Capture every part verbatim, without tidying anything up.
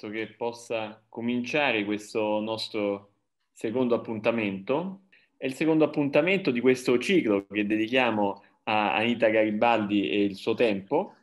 penso che possa cominciare questo nostro secondo appuntamento. È il secondo appuntamento di questo ciclo che dedichiamo a Anita Garibaldi e il suo tempo.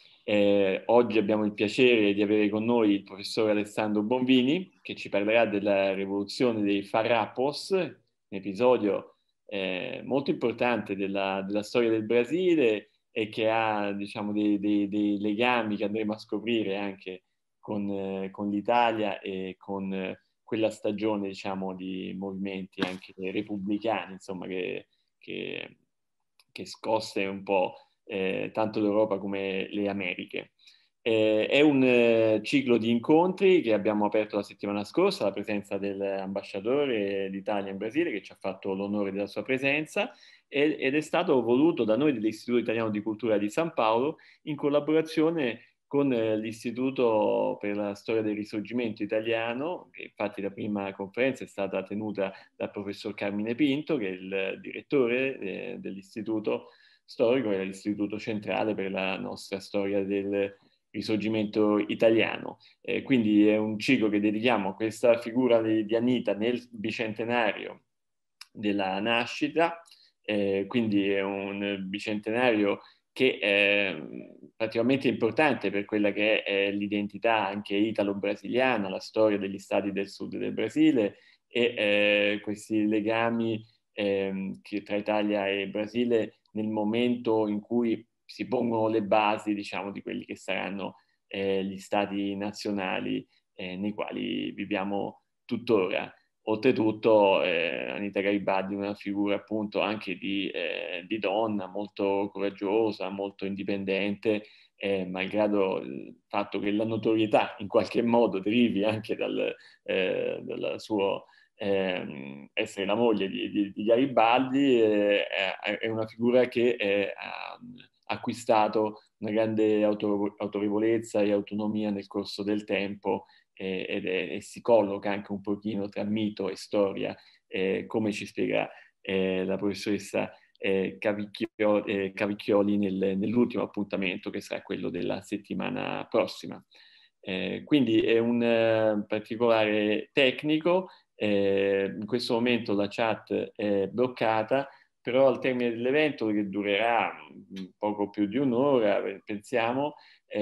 Eh, oggi abbiamo il piacere di avere con noi il professor Alessandro Bonvini, che ci parlerà della rivoluzione dei Farrapos, un episodio eh, molto importante della, della storia del Brasile e che ha, diciamo, dei, dei, dei legami che andremo a scoprire anche con, eh, con l'Italia e con eh, quella stagione, diciamo, di movimenti anche repubblicani, insomma, che, che, che scosse un po' eh, tanto l'Europa come le Americhe. Eh, è un eh, ciclo di incontri che abbiamo aperto la settimana scorsa, alla presenza dell'ambasciatore d'Italia in Brasile, che ci ha fatto l'onore della sua presenza, ed, ed è stato voluto da noi dell'Istituto Italiano di Cultura di San Paolo in collaborazione con eh, l'Istituto per la Storia del Risorgimento Italiano, che infatti la prima conferenza è stata tenuta dal professor Carmine Pinto, che è il direttore eh, dell'Istituto Storico e l'Istituto Centrale per la nostra storia del Risorgimento italiano. Eh, quindi è un ciclo che dedichiamo a questa figura di, di Anita nel bicentenario della nascita, eh, quindi è un bicentenario che è praticamente importante per quella che è l'identità anche italo-brasiliana, la storia degli stati del sud del Brasile e eh, questi legami eh, che tra Italia e Brasile nel momento in cui si pongono le basi, diciamo, di quelli che saranno eh, gli stati nazionali eh, nei quali viviamo tuttora. Oltretutto eh, Anita Garibaldi è una figura appunto anche di, eh, di donna molto coraggiosa, molto indipendente, eh, malgrado il fatto che la notorietà in qualche modo derivi anche dal, eh, dal suo eh, essere la moglie di, di, di Garibaldi, eh, è una figura che eh, ha acquistato una grande autorevolezza e autonomia nel corso del tempo eh, ed è, e si colloca anche un pochino tra mito e storia, eh, come ci spiega eh, la professoressa eh, Cavicchio, eh, Cavicchioli nel, nell'ultimo appuntamento che sarà quello della settimana prossima. Eh, quindi è un eh, particolare tecnico, eh, in questo momento la chat è bloccata, però al termine dell'evento, che durerà poco più di un'ora, pensiamo,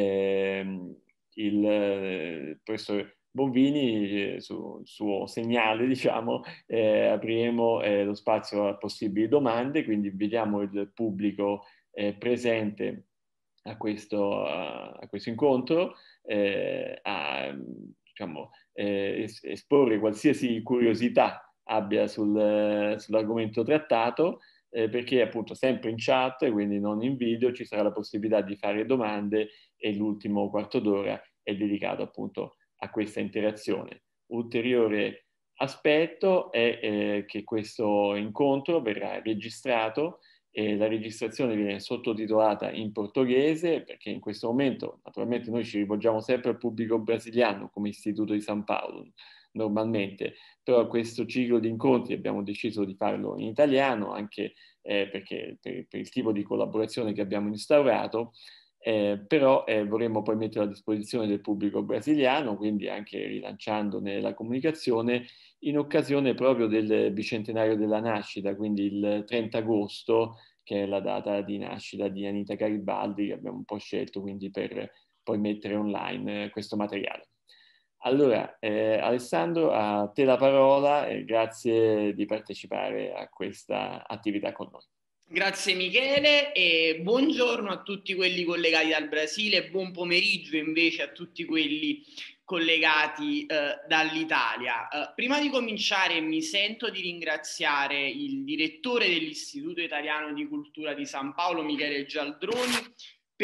ehm, il eh, professor Bonvini, eh, sul suo segnale, diciamo, eh, apriremo eh, lo spazio a possibili domande, quindi invitiamo il pubblico eh, presente a questo, a, a questo incontro eh, a diciamo, eh, es- esporre qualsiasi curiosità abbia sul, sull'argomento trattato, eh, perché appunto sempre in chat, quindi non in video, ci sarà la possibilità di fare domande e l'ultimo quarto d'ora è dedicato appunto a questa interazione. Ulteriore aspetto è eh, che questo incontro verrà registrato e la registrazione viene sottotitolata in portoghese, perché in questo momento naturalmente noi ci rivolgiamo sempre al pubblico brasiliano come Istituto di San Paolo normalmente, però questo ciclo di incontri abbiamo deciso di farlo in italiano anche eh, perché per, per il tipo di collaborazione che abbiamo instaurato, eh, però eh, vorremmo poi mettere a disposizione del pubblico brasiliano, quindi anche rilanciandone la comunicazione in occasione proprio del bicentenario della nascita, quindi il trenta agosto, che è la data di nascita di Anita Garibaldi, che abbiamo un po' scelto quindi per poi mettere online eh, questo materiale. Allora, eh, Alessandro, a te la parola e grazie di partecipare a questa attività con noi. Grazie Michele e buongiorno a tutti quelli collegati dal Brasile, buon pomeriggio invece a tutti quelli collegati eh, dall'Italia. Eh, prima di cominciare mi sento di ringraziare il direttore dell'Istituto Italiano di Cultura di San Paolo, Michele Gialdroni,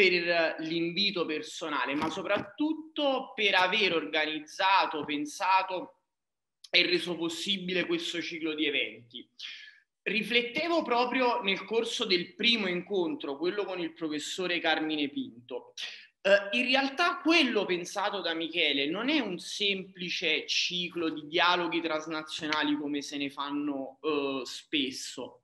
per l'invito personale, ma soprattutto per aver organizzato, pensato e reso possibile questo ciclo di eventi. Riflettevo proprio nel corso del primo incontro, quello con il professore Carmine Pinto. Uh, in realtà quello pensato da Michele non è un semplice ciclo di dialoghi transnazionali come se ne fanno uh, spesso,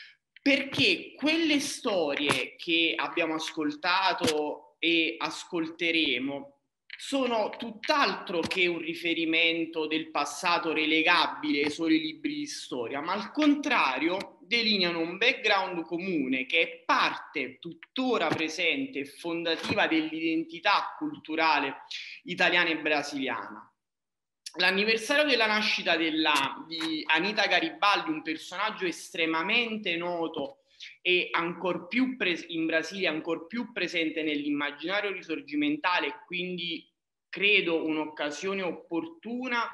perché quelle storie che abbiamo ascoltato e ascolteremo sono tutt'altro che un riferimento del passato relegabile ai soli libri di storia, ma al contrario delineano un background comune che è parte tuttora presente e fondativa dell'identità culturale italiana e brasiliana. L'anniversario della nascita della, di Anita Garibaldi, un personaggio estremamente noto e ancor più pres- in Brasile ancor più presente nell'immaginario risorgimentale, quindi credo un'occasione opportuna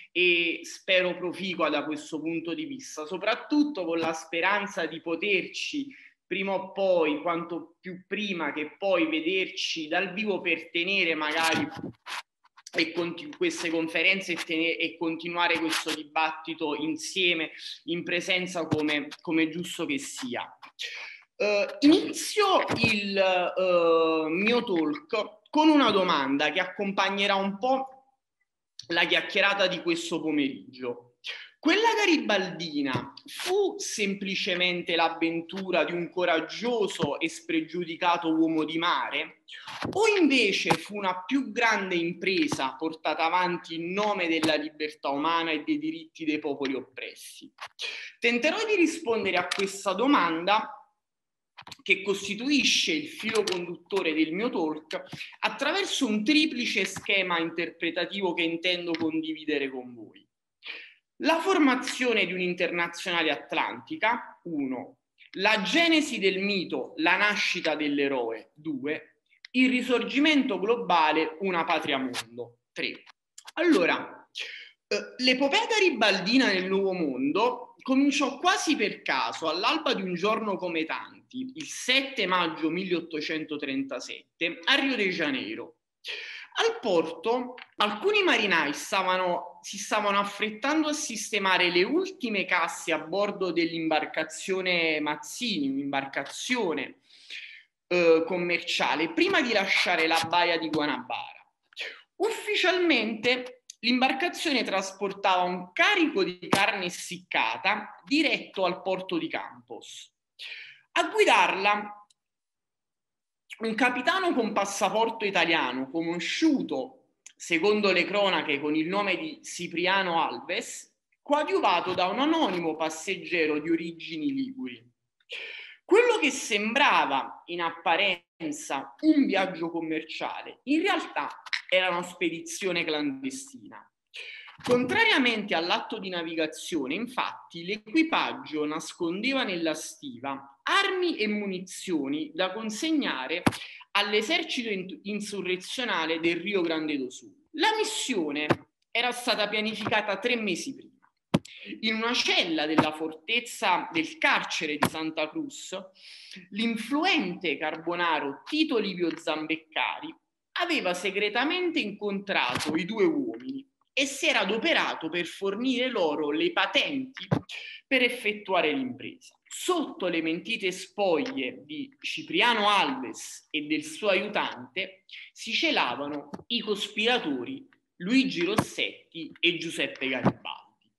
e spero proficua da questo punto di vista, soprattutto con la speranza di poterci prima o poi, quanto più prima che poi, vederci dal vivo per tenere magari e continu- queste conferenze e, ten- e continuare questo dibattito insieme in presenza come, come giusto che sia. Uh, inizio il uh, mio talk con una domanda che accompagnerà un po' la chiacchierata di questo pomeriggio. Quella garibaldina fu semplicemente l'avventura di un coraggioso e spregiudicato uomo di mare, o invece fu una più grande impresa portata avanti in nome della libertà umana e dei diritti dei popoli oppressi? Tenterò di rispondere a questa domanda, che costituisce il filo conduttore del mio talk, attraverso un triplice schema interpretativo che intendo condividere con voi. La formazione di un'internazionale atlantica, uno. La genesi del mito, la nascita dell'eroe, due. Il risorgimento globale, una patria mondo, tre. Allora, eh, l'epopea garibaldina nel Nuovo Mondo cominciò quasi per caso all'alba di un giorno come tanti, il sette maggio milleottocentotrentasette, a Rio de Janeiro. Al porto alcuni marinai stavano, si stavano affrettando a sistemare le ultime casse a bordo dell'imbarcazione Mazzini, un'imbarcazione eh, commerciale, prima di lasciare la baia di Guanabara. Ufficialmente l'imbarcazione trasportava un carico di carne essiccata diretto al porto di Campos. A guidarla un capitano con passaporto italiano, conosciuto, secondo le cronache, con il nome di Cipriano Alves, coadiuvato da un anonimo passeggero di origini liguri. Quello che sembrava in apparenza un viaggio commerciale, in realtà era una spedizione clandestina. Contrariamente all'atto di navigazione, infatti, l'equipaggio nascondeva nella stiva armi e munizioni da consegnare all'esercito insurrezionale del Rio Grande do Sul. La missione era stata pianificata tre mesi prima. In una cella della fortezza del carcere di Santa Cruz, l'influente carbonaro Tito Livio Zambeccari aveva segretamente incontrato i due uomini e si era adoperato per fornire loro le patenti per effettuare l'impresa. Sotto le mentite spoglie di Cipriano Alves e del suo aiutante si celavano i cospiratori Luigi Rossetti e Giuseppe Garibaldi.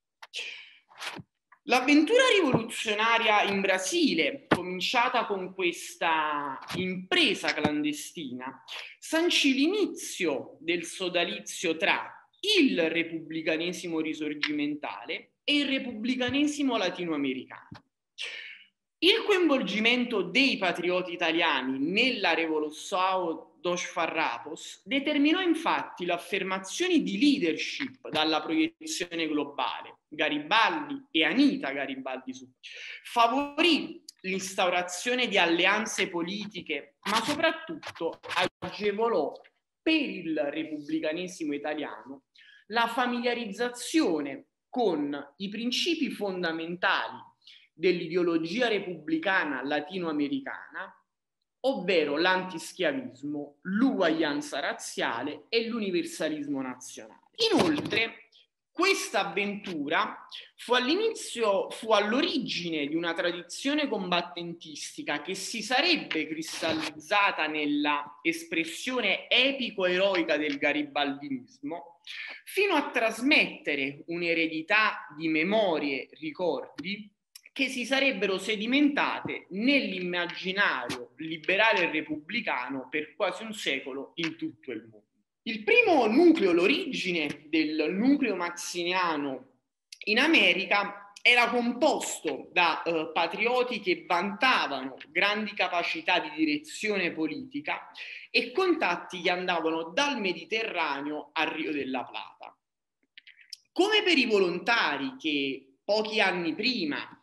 L'avventura rivoluzionaria in Brasile, cominciata con questa impresa clandestina, sancì l'inizio del sodalizio tra il repubblicanesimo risorgimentale e il repubblicanesimo latinoamericano. Il coinvolgimento dei patrioti italiani nella Revolução dos Farrapos determinò infatti l'affermazione di leadership dalla proiezione globale. Garibaldi e Anita Garibaldi favorì l'instaurazione di alleanze politiche, ma soprattutto agevolò per il repubblicanesimo italiano la familiarizzazione con i principi fondamentali dell'ideologia repubblicana latinoamericana, ovvero l'antischiavismo, l'uguaglianza razziale e l'universalismo nazionale. Inoltre, questa avventura fu all'inizio, fu all'origine di una tradizione combattentistica che si sarebbe cristallizzata nella espressione epico-eroica del garibaldinismo, fino a trasmettere un'eredità di memorie, ricordi, che si sarebbero sedimentate nell'immaginario liberale e repubblicano per quasi un secolo in tutto il mondo. Il primo nucleo, l'origine del nucleo mazziniano in America era composto da eh, patrioti che vantavano grandi capacità di direzione politica e contatti che andavano dal Mediterraneo al Rio della Plata. Come per i volontari che pochi anni prima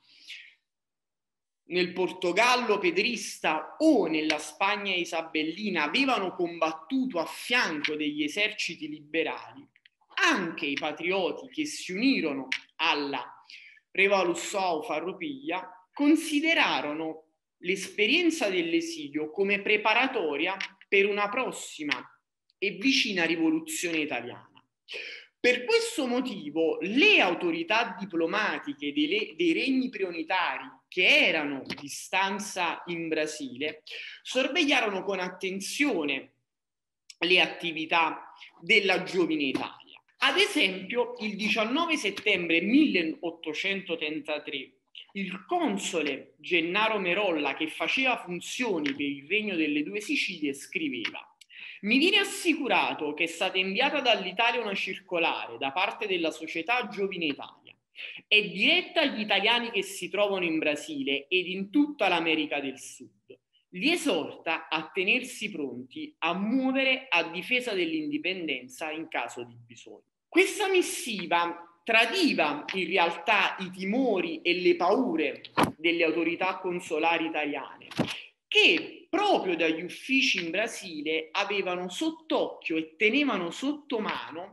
nel Portogallo pedrista o nella Spagna isabellina avevano combattuto a fianco degli eserciti liberali, anche i patrioti che si unirono alla Revolução Farroupilha considerarono l'esperienza dell'esilio come preparatoria per una prossima e vicina rivoluzione italiana. Per questo motivo le autorità diplomatiche dei, dei regni preunitari che erano di stanza in Brasile sorvegliarono con attenzione le attività della giovine Italia. Ad esempio, il diciannove settembre milleottocentotrentatré il console Gennaro Merolla, che faceva funzioni per il Regno delle Due Sicilie, scriveva: mi viene assicurato che è stata inviata dall'Italia una circolare da parte della società Giovine Italia. È diretta agli italiani che si trovano in Brasile ed in tutta l'America del Sud. Li esorta a tenersi pronti a muovere a difesa dell'indipendenza in caso di bisogno. Questa missiva tradiva in realtà i timori e le paure delle autorità consolari italiane, che proprio dagli uffici in Brasile avevano sott'occhio e tenevano sotto mano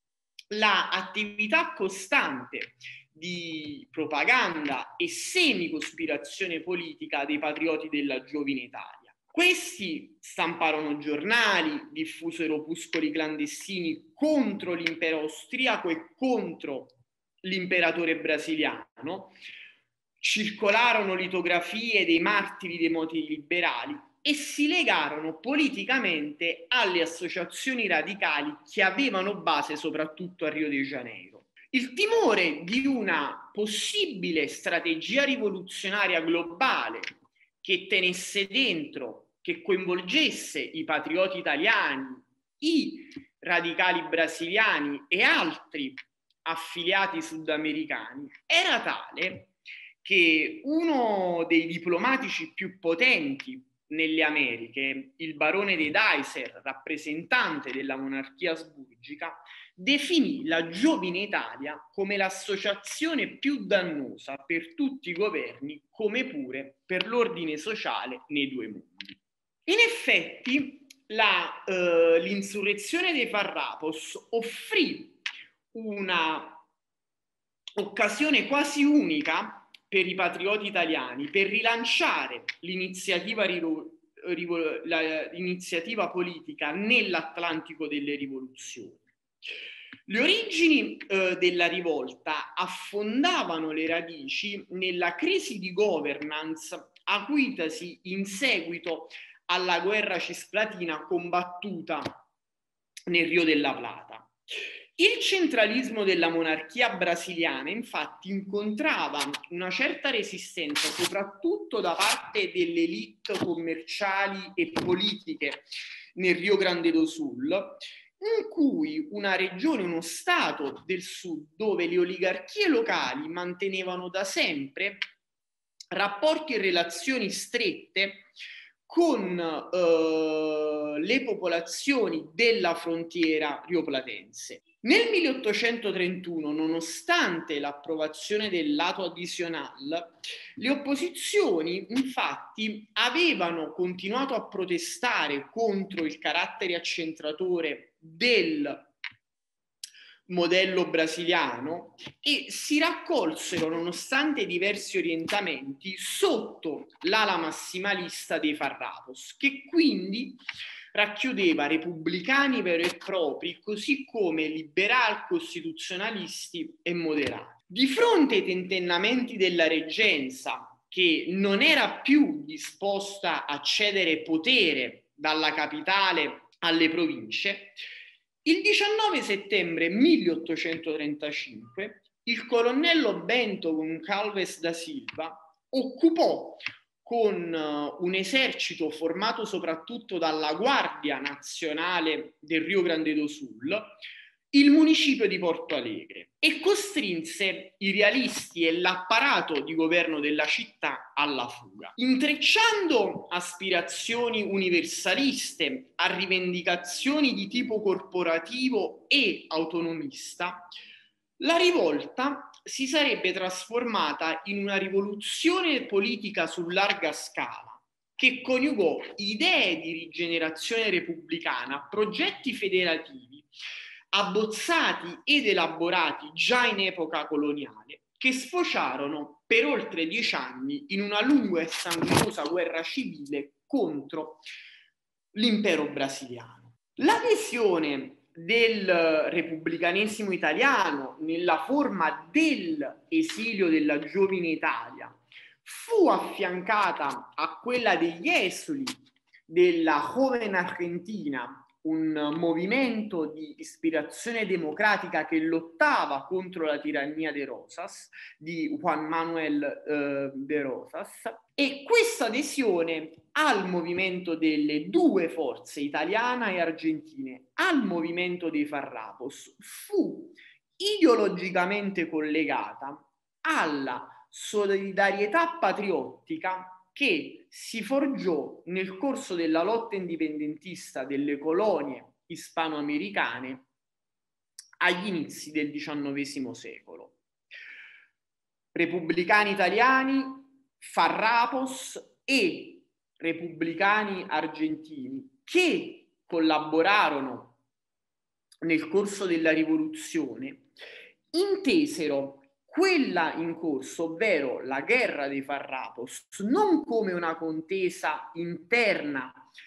l'attività costante di propaganda e semi-cospirazione politica dei patrioti della giovine Italia. Questi stamparono giornali, diffusero opuscoli clandestini contro l'impero austriaco e contro l'imperatore brasiliano, circolarono litografie dei martiri dei moti liberali e si legarono politicamente alle associazioni radicali che avevano base soprattutto a Rio de Janeiro. Il timore di una possibile strategia rivoluzionaria globale che tenesse dentro, che coinvolgesse i patrioti italiani, i radicali brasiliani e altri affiliati sudamericani, era tale che uno dei diplomatici più potenti nelle Americhe, il barone de Deiser, rappresentante della monarchia asburgica, definì la giovine Italia come l'associazione più dannosa per tutti i governi, come pure per l'ordine sociale nei due mondi. In effetti, la, eh, l'insurrezione dei Farrapos offrì una occasione quasi unica per i patrioti italiani per rilanciare l'iniziativa, l'iniziativa politica nell'Atlantico delle rivoluzioni. Le origini eh, della rivolta affondavano le radici nella crisi di governance acuitasi in seguito alla guerra cisplatina combattuta nel Rio della Plata. Il centralismo della monarchia brasiliana infatti incontrava una certa resistenza soprattutto da parte delle elite commerciali e politiche nel Rio Grande do Sul, in cui una regione, uno stato del sud dove le oligarchie locali mantenevano da sempre rapporti e relazioni strette con eh, le popolazioni della frontiera rioplatense. Nel milleottocentotrentuno, nonostante l'approvazione del lato addizionale, le opposizioni infatti avevano continuato a protestare contro il carattere accentratore del modello brasiliano e si raccolsero, nonostante diversi orientamenti, sotto l'ala massimalista dei Farrapos, che quindi racchiudeva repubblicani veri e propri, così come liberal costituzionalisti e moderati. Di fronte ai tentennamenti della reggenza, che non era più disposta a cedere potere dalla capitale alle province, il diciannove settembre milleottocentotrentacinque il colonnello Bento Goncalves da Silva occupò con un esercito formato soprattutto dalla Guardia Nazionale del Rio Grande do Sul, il municipio di Porto Alegre e costrinse i realisti e l'apparato di governo della città alla fuga. Intrecciando aspirazioni universaliste a rivendicazioni di tipo corporativo e autonomista, la rivolta si sarebbe trasformata in una rivoluzione politica su larga scala che coniugò idee di rigenerazione repubblicana, progetti federativi abbozzati ed elaborati già in epoca coloniale, che sfociarono per oltre dieci anni in una lunga e sanguinosa guerra civile contro l'impero brasiliano. L'adesione del repubblicanesimo italiano nella forma dell'esilio della giovine Italia fu affiancata a quella degli esuli della Joven Argentina, un movimento di ispirazione democratica che lottava contro la tirannia de Rosas, di Juan Manuel eh, de Rosas, e questa adesione al movimento delle due forze, italiana e argentine, al movimento dei Farrapos, fu ideologicamente collegata alla solidarietà patriottica che si forgiò nel corso della lotta indipendentista delle colonie ispanoamericane agli inizi del diciannovesimo secolo. Repubblicani italiani, Farrapos e repubblicani argentini che collaborarono nel corso della rivoluzione intesero quella in corso, ovvero la guerra dei Farrapos, non come una contesa interna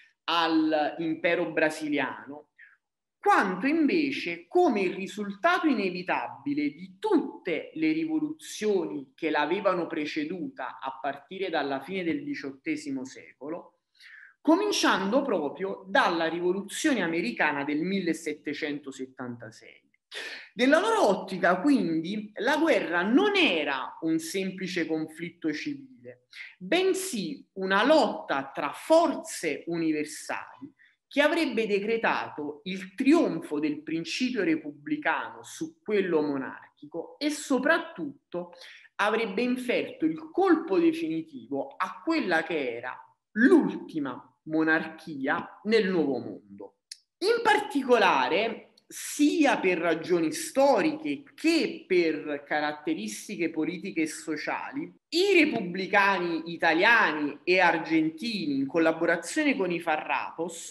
all'impero brasiliano, quanto invece come il risultato inevitabile di tutte le rivoluzioni che l'avevano preceduta a partire dalla fine del diciottesimo secolo, cominciando proprio dalla rivoluzione americana del millesettecentosettantasei. Nella loro ottica, quindi, la guerra non era un semplice conflitto civile, bensì una lotta tra forze universali che avrebbe decretato il trionfo del principio repubblicano su quello monarchico e soprattutto avrebbe inferto il colpo definitivo a quella che era l'ultima monarchia nel Nuovo Mondo. In particolare, sia per ragioni storiche che per caratteristiche politiche e sociali, i repubblicani italiani e argentini, in collaborazione con i Farrapos,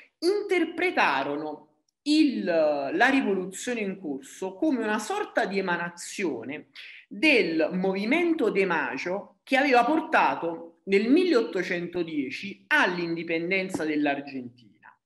interpretarono il, la rivoluzione in corso come una sorta di emanazione del movimento de Mayo che aveva portato nel milleottocentodieci all'indipendenza dell'Argentina.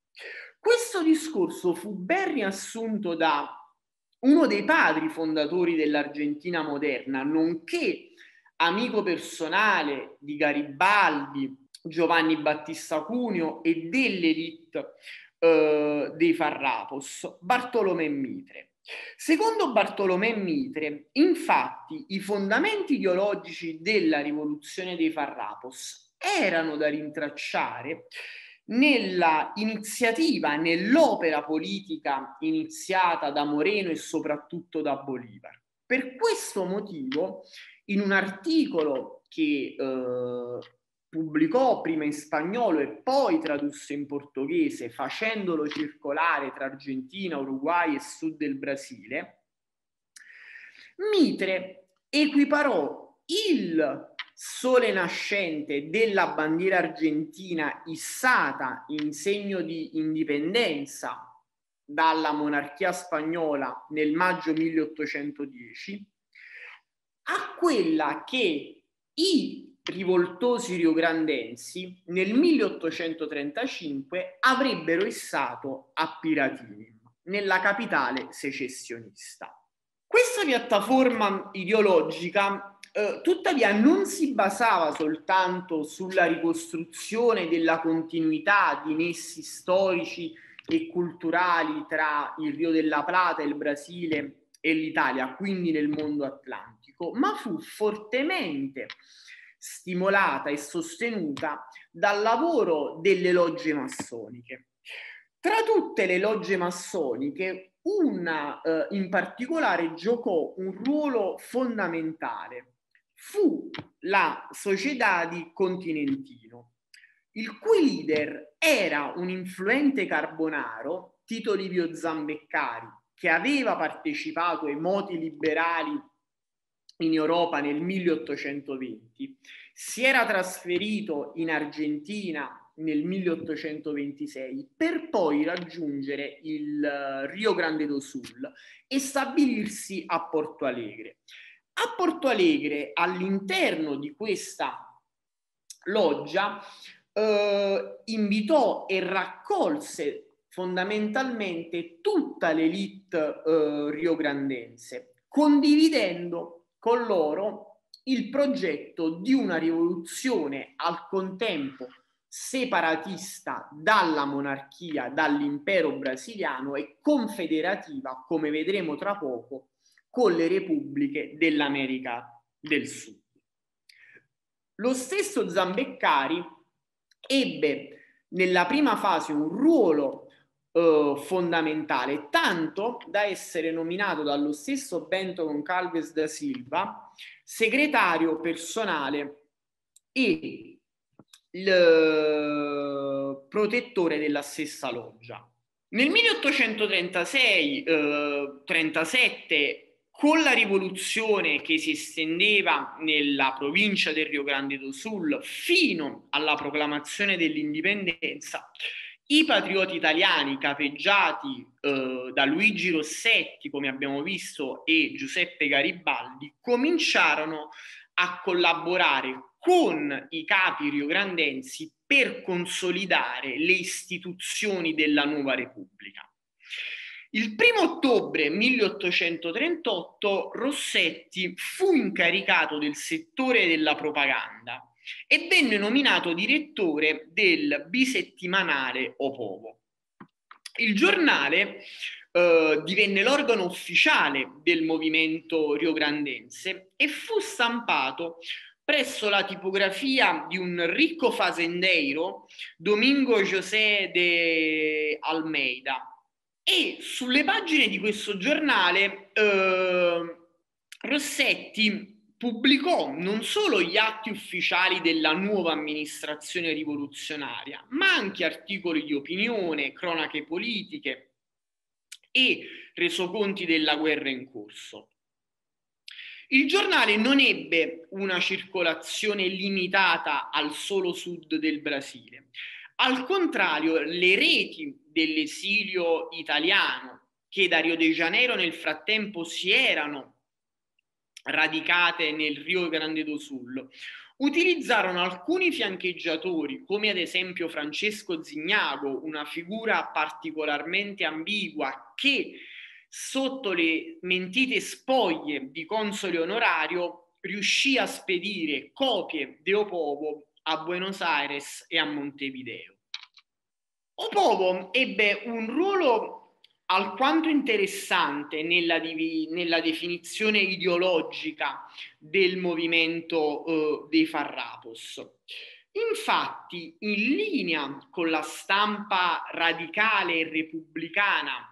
Questo discorso fu ben riassunto da uno dei padri fondatori dell'Argentina moderna, nonché amico personale di Garibaldi, Giovanni Battista Cuneo e dell'elite eh, dei Farrapos, Bartolomé Mitre. Secondo Bartolomé Mitre, infatti, i fondamenti ideologici della rivoluzione dei Farrapos erano da rintracciare nella iniziativa, nell'opera politica iniziata da Moreno e soprattutto da Bolívar. Per questo motivo, in un articolo che eh, pubblicò prima in spagnolo e poi tradusse in portoghese, facendolo circolare tra Argentina, Uruguay e sud del Brasile, Mitre equiparò il sole nascente della bandiera argentina issata in segno di indipendenza dalla monarchia spagnola nel maggio milleottocentodieci a quella che i rivoltosi riograndensi nel milleottocentotrentacinque avrebbero issato a Piratini, nella capitale secessionista. Questa piattaforma ideologica Eh, tuttavia non si basava soltanto sulla ricostruzione della continuità di nessi storici e culturali tra il Rio della Plata, il Brasile e l'Italia, quindi nel mondo atlantico, ma fu fortemente stimolata e sostenuta dal lavoro delle logge massoniche. Tra tutte le logge massoniche, una eh, in particolare giocò un ruolo fondamentale. Fu la Società di Continentino, il cui leader era un influente carbonaro, Tito Livio Zambeccari, che aveva partecipato ai moti liberali in Europa nel milleottocentoventi, si era trasferito in Argentina nel milleottocentoventisei per poi raggiungere il Rio Grande do Sul e stabilirsi a Porto Alegre. A Porto Alegre, all'interno di questa loggia, eh, invitò e raccolse fondamentalmente tutta l'elite eh, riograndense, condividendo con loro il progetto di una rivoluzione al contempo separatista dalla monarchia, dall'impero brasiliano e confederativa, come vedremo tra poco, con le repubbliche dell'America del Sud. Lo stesso Zambeccari ebbe nella prima fase un ruolo eh, fondamentale, tanto da essere nominato dallo stesso Bento Goncalves da Silva segretario personale e il protettore della stessa loggia. Nel milleottocentotrentasei trentasette, con la rivoluzione che si estendeva nella provincia del Rio Grande do Sul fino alla proclamazione dell'indipendenza, i patrioti italiani capeggiati eh, da Luigi Rossetti, come abbiamo visto, e Giuseppe Garibaldi, cominciarono a collaborare con i capi riograndensi per consolidare le istituzioni della nuova Repubblica. Il primo ottobre milleottocentotrentotto Rossetti fu incaricato del settore della propaganda e venne nominato direttore del bisettimanale O Povo. Il giornale eh, divenne l'organo ufficiale del movimento riograndense e fu stampato presso la tipografia di un ricco fazendeiro, Domingo José de Almeida. E sulle pagine di questo giornale eh, Rossetti pubblicò non solo gli atti ufficiali della nuova amministrazione rivoluzionaria, ma anche articoli di opinione, cronache politiche e resoconti della guerra in corso. Il giornale non ebbe una circolazione limitata al solo sud del Brasile. Al contrario, le reti dell'esilio italiano, che da Rio de Janeiro nel frattempo si erano radicate nel Rio Grande do Sul, utilizzarono alcuni fiancheggiatori, come ad esempio Francesco Zignago, una figura particolarmente ambigua che sotto le mentite spoglie di console onorario riuscì a spedire copie di O Povo a Buenos Aires e a Montevideo. O Povo ebbe un ruolo alquanto interessante nella, divi- nella definizione ideologica del movimento eh, dei Farrapos. Infatti, in linea con la stampa radicale e repubblicana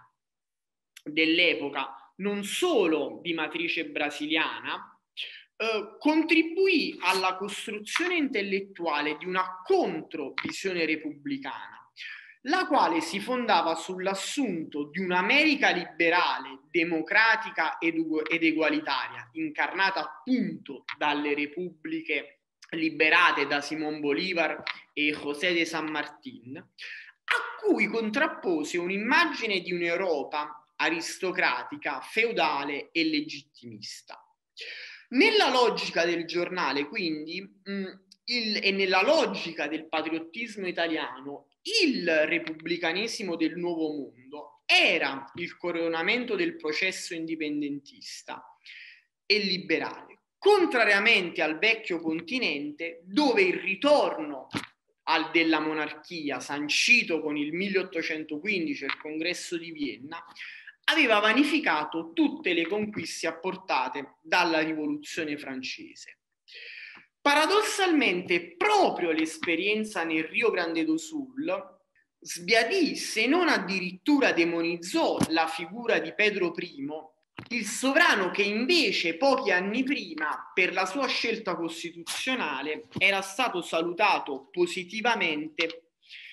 dell'epoca, non solo di matrice brasiliana, eh, contribuì alla costruzione intellettuale di una controvisione repubblicana, la quale si fondava sull'assunto di un'America liberale, democratica ed, ed egualitaria, incarnata appunto dalle repubbliche liberate da Simón Bolívar e José de San Martín, a cui contrappose un'immagine di un'Europa aristocratica, feudale e legittimista. Nella logica del giornale, quindi, mh, il, e nella logica del patriottismo italiano, il repubblicanesimo del nuovo mondo era il coronamento del processo indipendentista e liberale, contrariamente al vecchio continente, dove il ritorno al della monarchia, sancito con il milleottocentoquindici il congresso di Vienna, aveva vanificato tutte le conquiste apportate dalla rivoluzione francese. Paradossalmente, proprio l'esperienza nel Rio Grande do Sul sbiadì, se non addirittura demonizzò, la figura di Pedro primo, il sovrano che invece pochi anni prima, per la sua scelta costituzionale, era stato salutato positivamente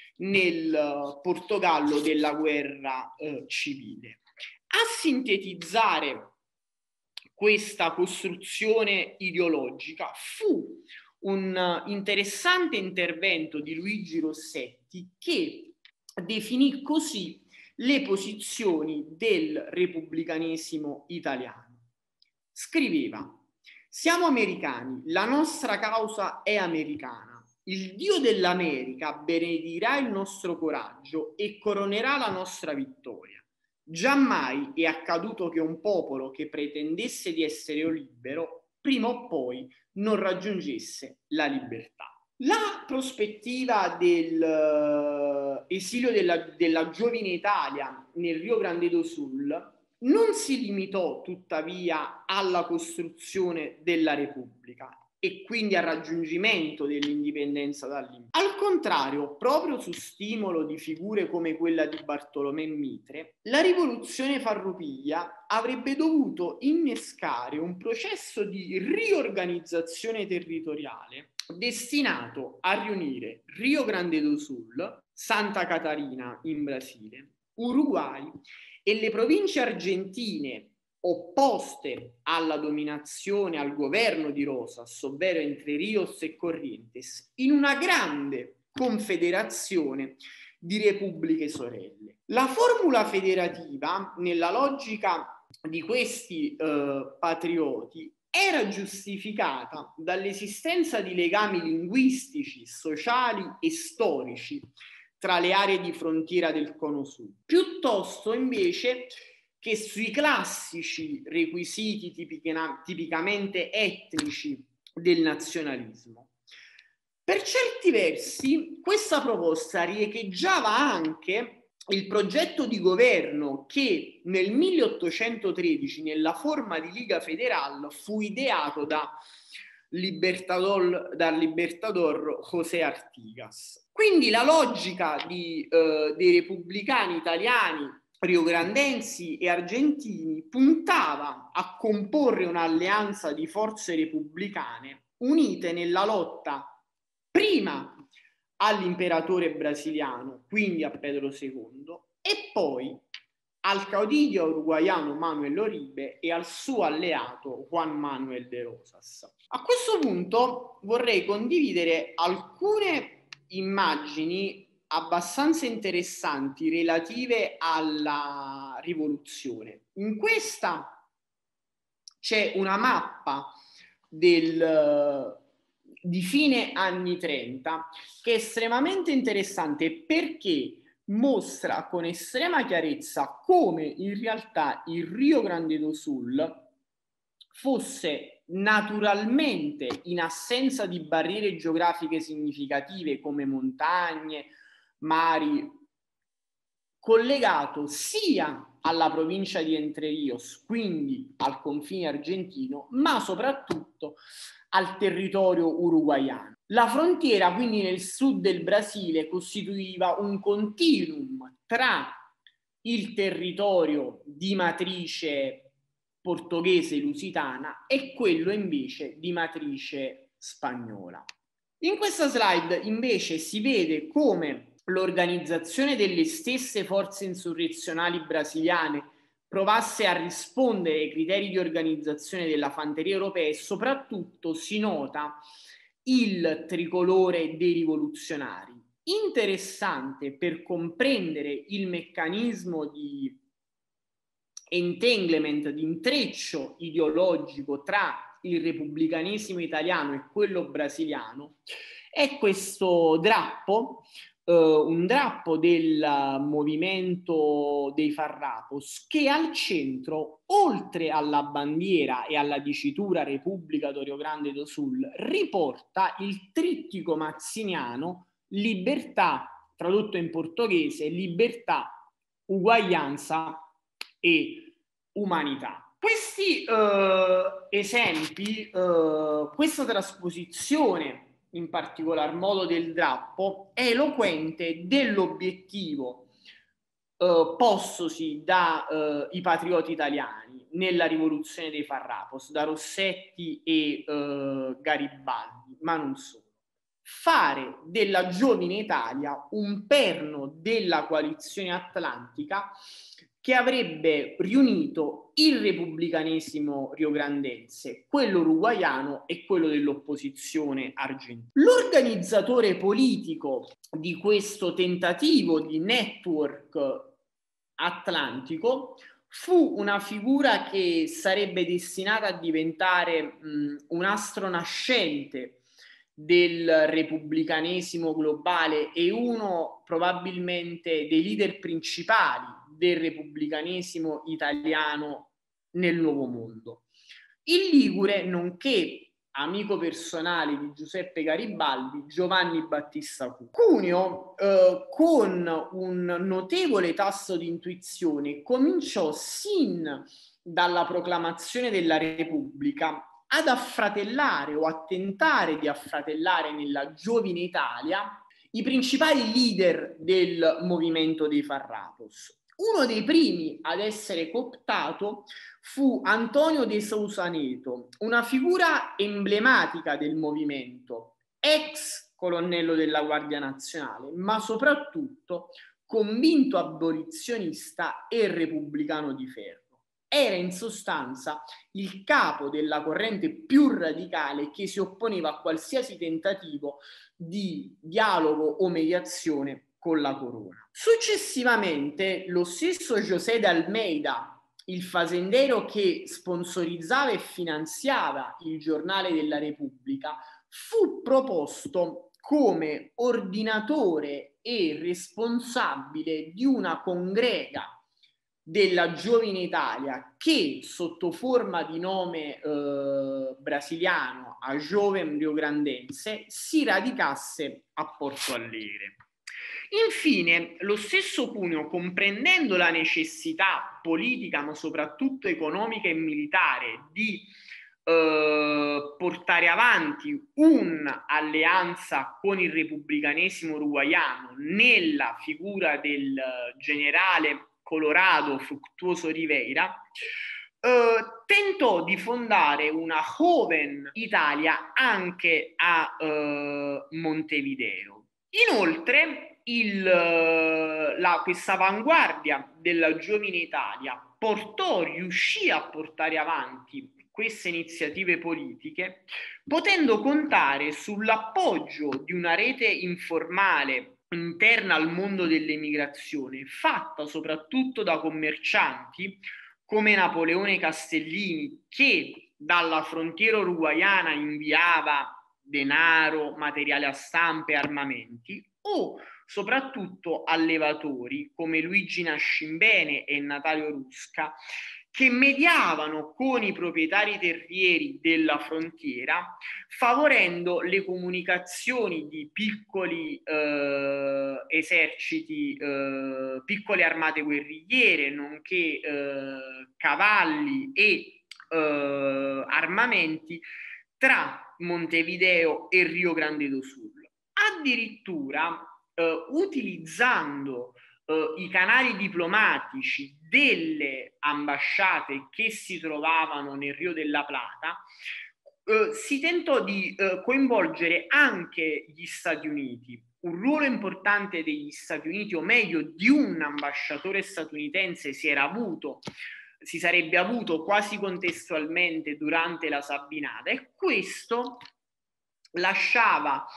nel Portogallo della guerra eh, civile. A sintetizzare questa costruzione ideologica fu un interessante intervento di Luigi Rossetti, che definì così le posizioni del repubblicanesimo italiano. Scriveva: siamo americani, la nostra causa è americana. Il Dio dell'America benedirà il nostro coraggio e coronerà la nostra vittoria. Giammai è accaduto che un popolo che pretendesse di essere libero, prima o poi, non raggiungesse la libertà. La prospettiva dell'esilio della, della giovine Italia nel Rio Grande do Sul non si limitò tuttavia alla costruzione della Repubblica e quindi al raggiungimento dell'indipendenza dall'Impero. Al contrario, proprio su stimolo di figure come quella di Bartolomé Mitre, la rivoluzione farroupiglia avrebbe dovuto innescare un processo di riorganizzazione territoriale destinato a riunire Rio Grande do Sul, Santa Catarina in Brasile, Uruguay e le province argentine opposte alla dominazione, al governo di Rosas, ovvero Entre Rios e Corrientes, in una grande confederazione di repubbliche sorelle. La formula federativa, nella logica di questi eh, patrioti, era giustificata dall'esistenza di legami linguistici, sociali e storici tra le aree di frontiera del Cono Sud, piuttosto invece che sui classici requisiti tipica, tipicamente etnici del nazionalismo. Per certi versi questa proposta riecheggiava anche il progetto di governo che nel milleottocentotredici, nella forma di Liga Federal, fu ideato da Libertador, dal Libertador José Artigas. Quindi la logica di, eh, dei repubblicani italiani, riograndensi e argentini puntava a comporre un'alleanza di forze repubblicane unite nella lotta prima all'imperatore brasiliano, quindi a Pedro secondo, e poi al caudillo uruguaiano Manuel Oribe e al suo alleato Juan Manuel de Rosas. A questo punto vorrei condividere alcune immagini abbastanza interessanti relative alla rivoluzione. In questa c'è una mappa del, di fine anni trenta che è estremamente interessante perché mostra con estrema chiarezza come in realtà il Rio Grande do Sul fosse naturalmente, in assenza di barriere geografiche significative come montagne, mari, collegato sia alla provincia di Entre Rios, quindi al confine argentino, ma soprattutto al territorio uruguaiano. La frontiera, quindi nel sud del Brasile, costituiva un continuum tra il territorio di matrice portoghese lusitana e quello invece di matrice spagnola. In questa slide invece si vede come l'organizzazione delle stesse forze insurrezionali brasiliane provasse a rispondere ai criteri di organizzazione della fanteria europea e soprattutto si nota il tricolore dei rivoluzionari. Interessante per comprendere il meccanismo di entanglement, di intreccio ideologico tra il repubblicanesimo italiano e quello brasiliano è questo drappo, eh, un drappo del movimento dei Farrapos che al centro, oltre alla bandiera e alla dicitura Repubblica do Rio Grande do Sul, riporta il trittico mazziniano libertà, tradotto in portoghese, libertà, uguaglianza e umanità. Questi uh, esempi, uh, questa trasposizione in particolar modo del drappo è eloquente dell'obiettivo uh, possosi dai uh, patrioti italiani nella rivoluzione dei Farrapos, da Rossetti e uh, Garibaldi, ma non solo. Fare della giovine Italia un perno della coalizione atlantica che avrebbe riunito il repubblicanesimo riograndense, quello uruguaiano e quello dell'opposizione argentina. L'organizzatore politico di questo tentativo di network atlantico fu una figura che sarebbe destinata a diventare mh, un astro nascente del repubblicanesimo globale e uno probabilmente dei leader principali del repubblicanesimo italiano nel Nuovo Mondo. Il ligure, nonché amico personale di Giuseppe Garibaldi, Giovanni Battista Cuneo. Cuneo, eh, con un notevole tasso di intuizione, cominciò sin dalla proclamazione della Repubblica ad affratellare o a tentare di affratellare nella giovine Italia i principali leader del movimento dei Farrapos. Uno dei primi ad essere cooptato fu Antonio de Sausaneto, una figura emblematica del movimento, ex colonnello della Guardia Nazionale, ma soprattutto convinto abolizionista e repubblicano di ferro. Era in sostanza il capo della corrente più radicale che si opponeva a qualsiasi tentativo di dialogo o mediazione con la corona. Successivamente lo stesso José de Almeida, il fazendero che sponsorizzava e finanziava il giornale della Repubblica, fu proposto come ordinatore e responsabile di una congrega della giovine Italia che sotto forma di nome eh, brasiliano a Jovem Riograndense si radicasse a Porto Alegre. Infine, lo stesso Cuneo, comprendendo la necessità politica, ma soprattutto economica e militare, di eh, portare avanti un'alleanza con il repubblicanesimo uruguaiano nella figura del generale Colorado Fructuoso Rivera, eh, tentò di fondare una Joven Italia anche a eh, Montevideo. Inoltre, il, la, questa avanguardia della giovine Italia portò, riuscì a portare avanti queste iniziative politiche, potendo contare sull'appoggio di una rete informale interna al mondo dell'emigrazione, fatta soprattutto da commercianti come Napoleone Castellini, che dalla frontiera uruguaiana inviava denaro, materiale a stampa e armamenti, o soprattutto allevatori come Luigi Nascimbene e Natalio Rusca, che mediavano con i proprietari terrieri della frontiera, favorendo le comunicazioni di piccoli eh, eserciti, eh, piccole armate guerrigliere, nonché eh, cavalli e eh, armamenti tra Montevideo e Rio Grande do Sul. Addirittura eh, utilizzando eh, i canali diplomatici delle ambasciate che si trovavano nel Rio della Plata, eh, si tentò di eh, coinvolgere anche gli Stati Uniti. Un ruolo importante degli Stati Uniti, o meglio di un ambasciatore statunitense, si era avuto si sarebbe avuto quasi contestualmente durante la Sabinata, e questo lasciava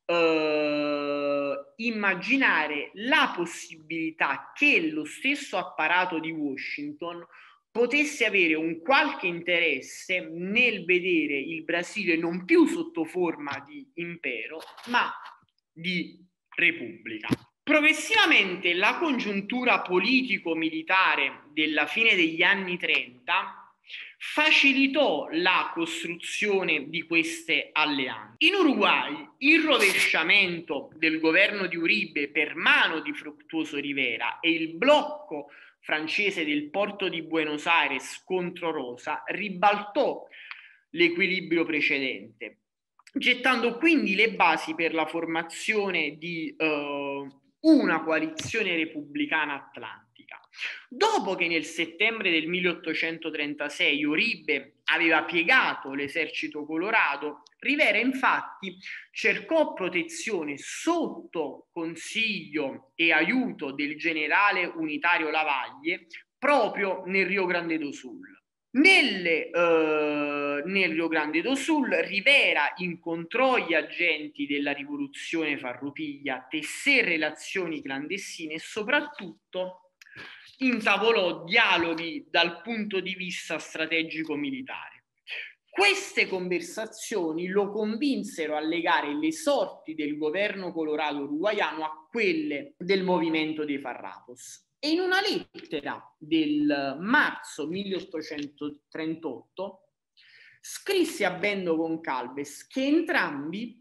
eh, immaginare la possibilità che lo stesso apparato di Washington potesse avere un qualche interesse nel vedere il Brasile non più sotto forma di impero, ma di repubblica. Progressivamente la congiuntura politico-militare della fine degli anni trenta facilitò la costruzione di queste alleanze. In Uruguay il rovesciamento del governo di Uribe per mano di Fructuoso Rivera e il blocco francese del porto di Buenos Aires contro Rosa ribaltò l'equilibrio precedente, gettando quindi le basi per la formazione di eh, una coalizione repubblicana atlantica. Dopo che nel settembre del milleottocentotrentasei Uribe aveva piegato l'esercito colorato, Rivera infatti cercò protezione sotto consiglio e aiuto del generale unitario Lavalle proprio nel Rio Grande do Sul. Nelle, eh, nel Rio Grande do Sul Rivera incontrò gli agenti della rivoluzione Farroupiglia, tessé relazioni clandestine e soprattutto intavolò dialoghi dal punto di vista strategico-militare. Queste conversazioni lo convinsero a legare le sorti del governo colorato uruguaiano a quelle del movimento dei Farrapos. E in una lettera del marzo milleottocentotrentotto scrisse a Bendo Goncalves che entrambi,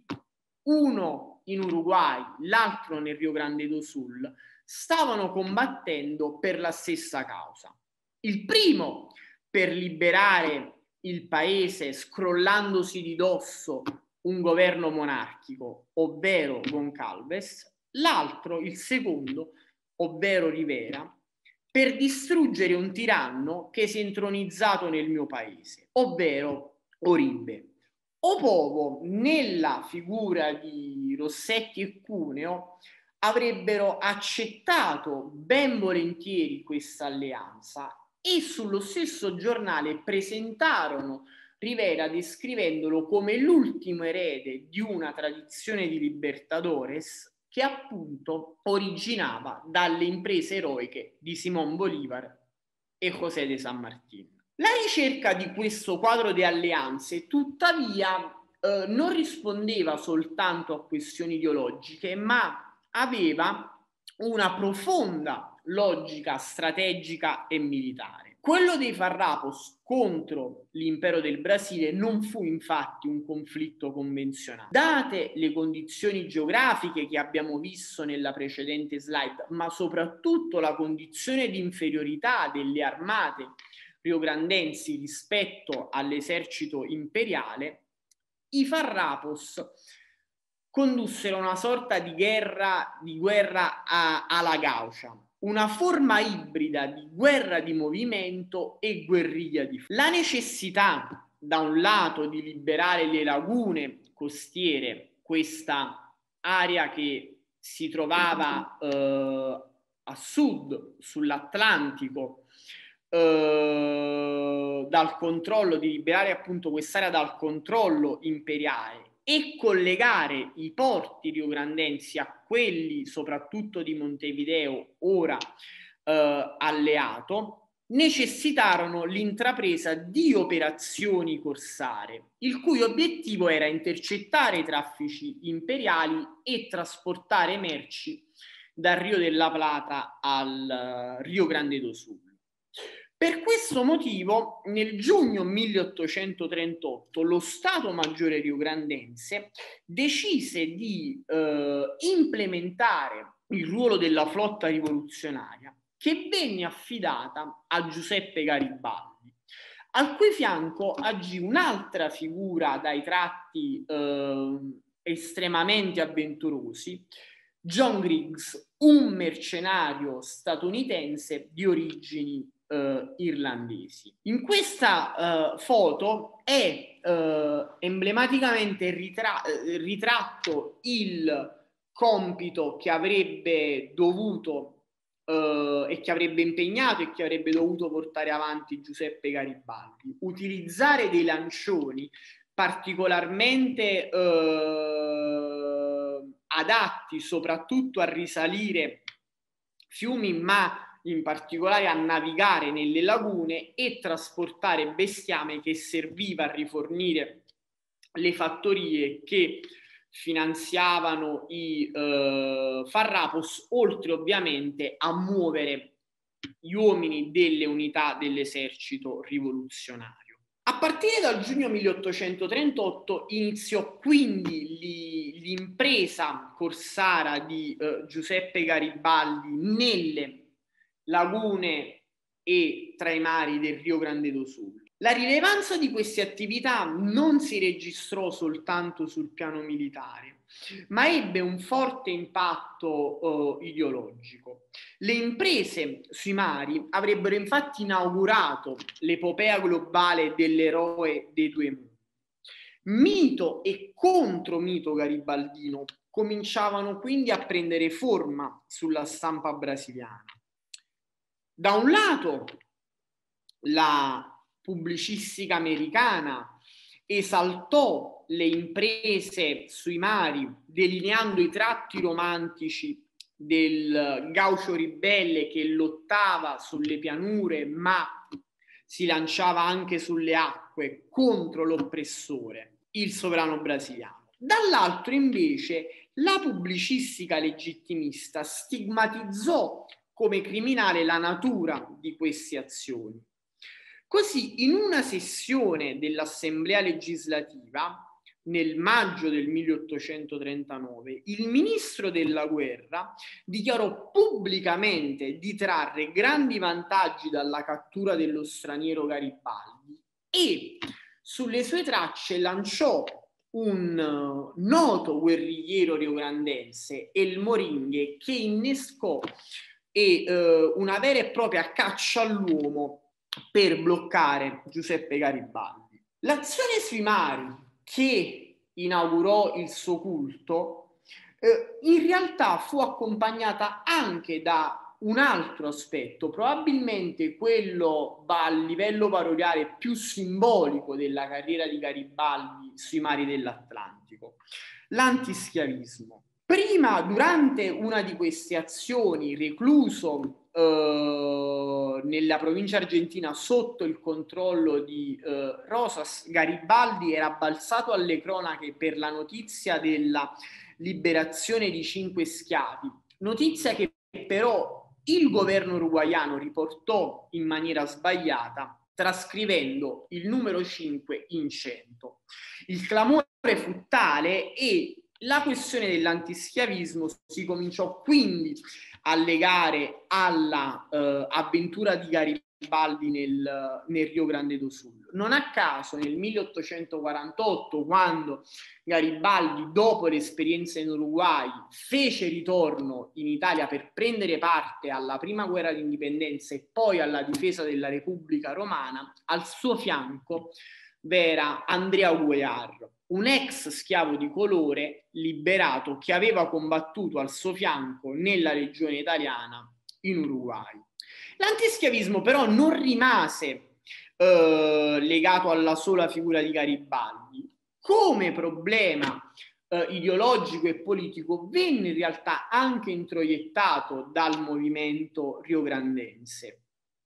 uno in Uruguay, l'altro nel Rio Grande do Sul, stavano combattendo per la stessa causa. Il primo per liberare il paese scrollandosi di dosso un governo monarchico, ovvero Goncalves, l'altro, il secondo, ovvero Rivera, per distruggere un tiranno che si è intronizzato nel mio paese, ovvero Uribe. Opovo, nella figura di Rossetti e Cuneo, avrebbero accettato ben volentieri questa alleanza e sullo stesso giornale presentarono Rivera descrivendolo come l'ultimo erede di una tradizione di libertadores che appunto originava dalle imprese eroiche di Simón Bolívar e José de San Martín. La ricerca di questo quadro di alleanze, tuttavia, eh, non rispondeva soltanto a questioni ideologiche, ma aveva una profonda logica strategica e militare. Quello dei Farrapos contro l'impero del Brasile non fu infatti un conflitto convenzionale. Date le condizioni geografiche che abbiamo visto nella precedente slide, ma soprattutto la condizione di inferiorità delle armate riograndensi rispetto all'esercito imperiale, i Farrapos condussero una sorta di guerra, di guerra a, alla gaucha, una forma ibrida di guerra di movimento e guerriglia di fuoco. La necessità, da un lato, di liberare le lagune costiere, questa area che si trovava eh, a sud, sull'Atlantico, eh, dal controllo, di liberare appunto quest'area dal controllo imperiale e collegare i porti riograndensi a quelli soprattutto di Montevideo, ora eh, alleato, necessitarono l'intrapresa di operazioni corsare, il cui obiettivo era intercettare i traffici imperiali e trasportare merci dal Rio della Plata al uh, Rio Grande do Sul. Per questo motivo, nel giugno milleottocentotrentotto, lo Stato Maggiore riograndense decise di eh, implementare il ruolo della flotta rivoluzionaria, che venne affidata a Giuseppe Garibaldi, al cui fianco agì un'altra figura dai tratti eh, estremamente avventurosi, John Griggs, un mercenario statunitense di origini Uh, irlandesi. In questa uh, foto è uh, emblematicamente ritra- ritratto il compito che avrebbe dovuto uh, e che avrebbe impegnato e che avrebbe dovuto portare avanti Giuseppe Garibaldi: utilizzare dei lancioni particolarmente adatti soprattutto a risalire fiumi, ma in particolare a navigare nelle lagune e trasportare bestiame che serviva a rifornire le fattorie che finanziavano i eh, Farrapos, oltre ovviamente a muovere gli uomini delle unità dell'esercito rivoluzionario. A partire dal giugno milleottocentotrentotto iniziò quindi li, l'impresa corsara di eh, Giuseppe Garibaldi nelle lagune e tra i mari del Rio Grande do Sul. La rilevanza di queste attività non si registrò soltanto sul piano militare, ma ebbe un forte impatto eh, ideologico. Le imprese sui mari avrebbero infatti inaugurato l'epopea globale dell'eroe dei due mondi. Mito e contromito garibaldino cominciavano quindi a prendere forma sulla stampa brasiliana. Da un lato, la pubblicistica americana esaltò le imprese sui mari, delineando i tratti romantici del gaucho ribelle che lottava sulle pianure, ma si lanciava anche sulle acque contro l'oppressore, il sovrano brasiliano. Dall'altro, invece, la pubblicistica legittimista stigmatizzò come criminale la natura di queste azioni. Così, in una sessione dell'Assemblea legislativa, nel maggio del milleottocentotrentanove, il ministro della guerra dichiarò pubblicamente di trarre grandi vantaggi dalla cattura dello straniero Garibaldi e sulle sue tracce lanciò un uh, noto guerrigliero riograndense, El Moringhe, che innescò e, uh, una vera e propria caccia all'uomo per bloccare Giuseppe Garibaldi. L'azione sui mari che inaugurò il suo culto eh, in realtà fu accompagnata anche da un altro aspetto, probabilmente quello a livello paroliare più simbolico della carriera di Garibaldi sui mari dell'Atlantico, l'antischiavismo. Prima, durante una di queste azioni, recluso eh, nella provincia argentina sotto il controllo di eh, Rosas, Garibaldi era balzato alle cronache per la notizia della liberazione di cinque schiavi, notizia che però il governo uruguaiano riportò in maniera sbagliata, trascrivendo il numero cinque in cento. Il clamore fu tale e la questione dell'antischiavismo si cominciò quindi a legare alla eh, avventura di Garibaldi nel, nel Rio Grande do Sul. Non a caso nel milleottocentoquarantotto, quando Garibaldi, dopo l'esperienza in Uruguay, fece ritorno in Italia per prendere parte alla prima guerra d'indipendenza e poi alla difesa della Repubblica Romana, al suo fianco v'era Andrea Uguayar, un ex schiavo di colore liberato che aveva combattuto al suo fianco nella Legione Italiana in Uruguay. L'antischiavismo però non rimase eh, legato alla sola figura di Garibaldi. Come problema eh, ideologico e politico venne in realtà anche introiettato dal movimento riograndense.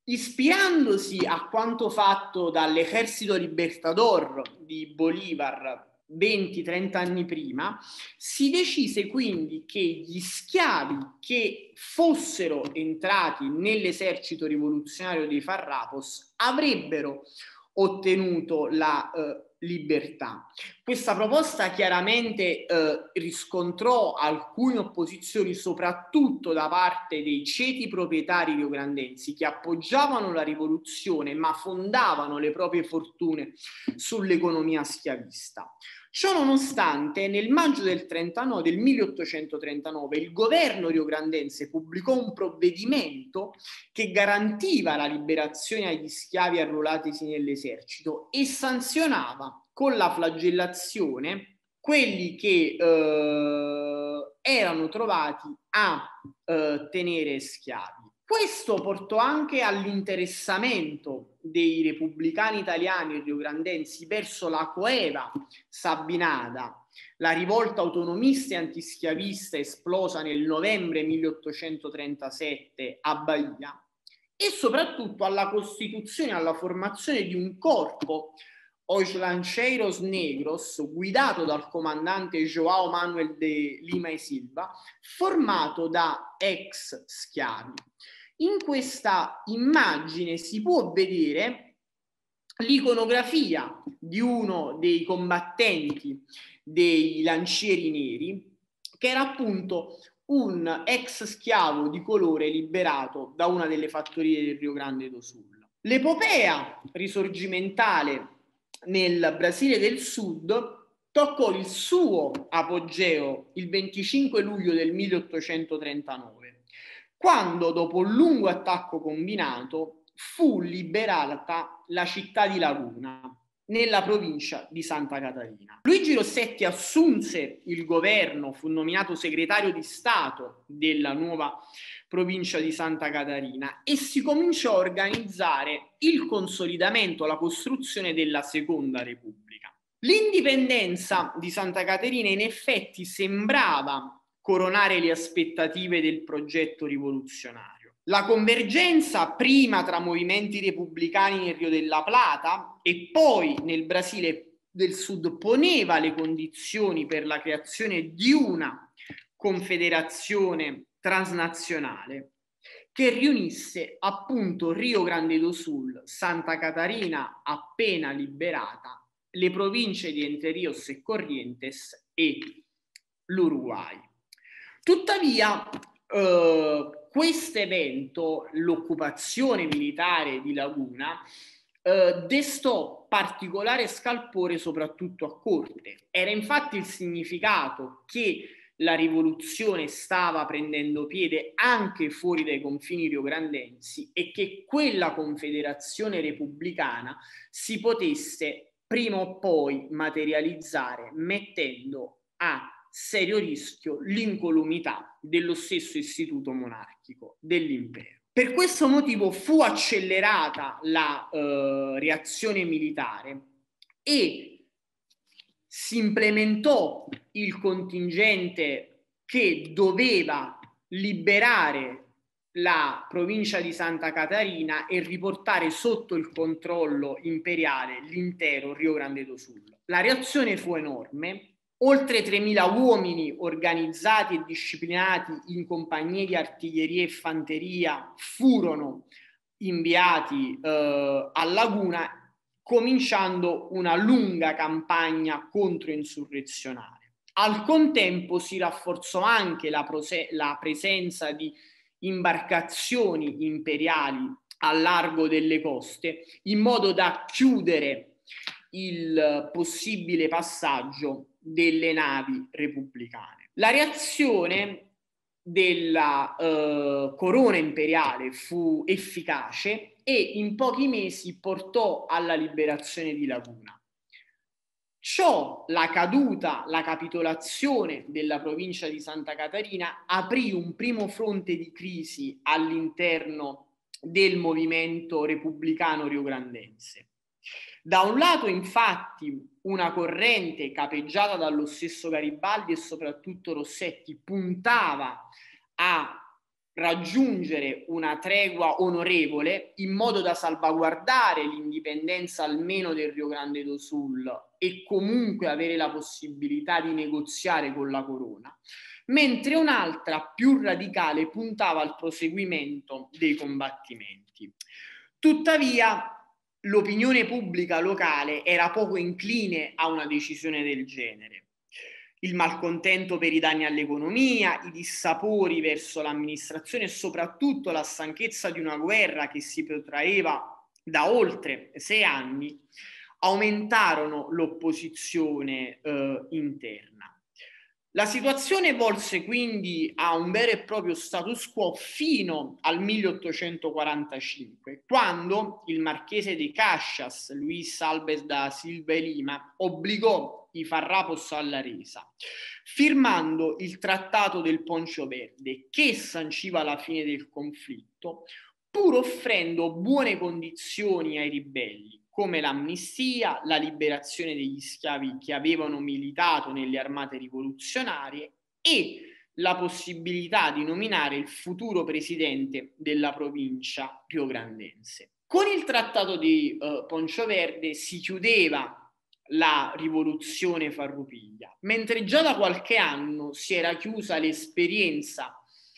Ispirandosi a quanto fatto dall'Ejercito Libertador di Bolívar venti trenta anni prima, si decise quindi che gli schiavi che fossero entrati nell'esercito rivoluzionario dei Farrapos avrebbero ottenuto la eh, libertà. Questa proposta chiaramente eh, riscontrò alcune opposizioni, soprattutto da parte dei ceti proprietari riograndensi che appoggiavano la rivoluzione ma fondavano le proprie fortune sull'economia schiavista. Ciò nonostante, nel maggio del, trentanove, del milleottocentotrentanove il governo riograndense pubblicò un provvedimento che garantiva la liberazione agli schiavi arruolatisi nell'esercito e sanzionava con la flagellazione quelli che eh, erano trovati a eh, tenere schiavi. Questo portò anche all'interessamento dei repubblicani italiani e riograndensi verso la coeva sabinada, la rivolta autonomista e antischiavista esplosa nel novembre milleottocentotrentasette a Bahia, e soprattutto alla costituzione, alla formazione di un corpo, Os Lancheiros Negros, guidato dal comandante João Manuel de Lima e Silva, formato da ex schiavi. In questa immagine si può vedere l'iconografia di uno dei combattenti dei lancieri neri, che era appunto un ex schiavo di colore liberato da una delle fattorie del Rio Grande do Sul. L'epopea risorgimentale nel Brasile del Sud toccò il suo apogeo il venticinque luglio del milleottocentotrentanove, quando dopo un lungo attacco combinato fu liberata la città di Laguna, nella provincia di Santa Catarina. Luigi Rossetti assunse il governo, fu nominato segretario di Stato della nuova provincia di Santa Catarina e si cominciò a organizzare il consolidamento, la costruzione della Seconda Repubblica. L'indipendenza di Santa Caterina in effetti sembrava coronare le aspettative del progetto rivoluzionario. La convergenza prima tra movimenti repubblicani nel Rio della Plata e poi nel Brasile del Sud poneva le condizioni per la creazione di una confederazione transnazionale che riunisse appunto Rio Grande do Sul, Santa Catarina appena liberata, le province di Entre Ríos e Corrientes e l'Uruguay. Tuttavia, eh, questo evento, l'occupazione militare di Laguna, eh, destò particolare scalpore soprattutto a corte. Era infatti il significato che la rivoluzione stava prendendo piede anche fuori dai confini riograndensi e che quella confederazione repubblicana si potesse prima o poi materializzare, mettendo a serio rischio l'incolumità dello stesso istituto monarchico dell'impero. Per questo motivo fu accelerata la eh, reazione militare e si implementò il contingente che doveva liberare la provincia di Santa Catarina e riportare sotto il controllo imperiale l'intero Rio Grande do Sul. La reazione fu enorme. Oltre tremila uomini organizzati e disciplinati in compagnie di artiglieria e fanteria furono inviati eh, a Laguna, cominciando una lunga campagna controinsurrezionale. Al contempo si rafforzò anche la, la presenza di imbarcazioni imperiali al largo delle coste, in modo da chiudere il possibile passaggio delle navi repubblicane. La reazione della eh, corona imperiale fu efficace e in pochi mesi portò alla liberazione di Laguna. Ciò, la caduta, la capitolazione della provincia di Santa Catarina aprì un primo fronte di crisi all'interno del movimento repubblicano riograndense. Da un lato, infatti, una corrente capeggiata dallo stesso Garibaldi e soprattutto Rossetti puntava a raggiungere una tregua onorevole in modo da salvaguardare l'indipendenza almeno del Rio Grande do Sul e comunque avere la possibilità di negoziare con la corona, mentre un'altra più radicale puntava al proseguimento dei combattimenti. Tuttavia, l'opinione pubblica locale era poco incline a una decisione del genere. Il malcontento per i danni all'economia, i dissapori verso l'amministrazione e soprattutto la stanchezza di una guerra che si protraeva da oltre sei anni aumentarono l'opposizione eh, interna. La situazione volse quindi a un vero e proprio status quo fino al milleottocentoquarantacinque, quando il marchese de Caxias, Luis Alves da Silva y Lima, obbligò i Farrapos alla resa, firmando il Trattato del Poncho Verde, che sanciva la fine del conflitto, pur offrendo buone condizioni ai ribelli, come l'amnistia, la liberazione degli schiavi che avevano militato nelle armate rivoluzionarie e la possibilità di nominare il futuro presidente della provincia riograndense. Con il Trattato di eh, Poncho Verde si chiudeva la rivoluzione Farroupiglia, mentre già da qualche anno si era chiusa l'esperienza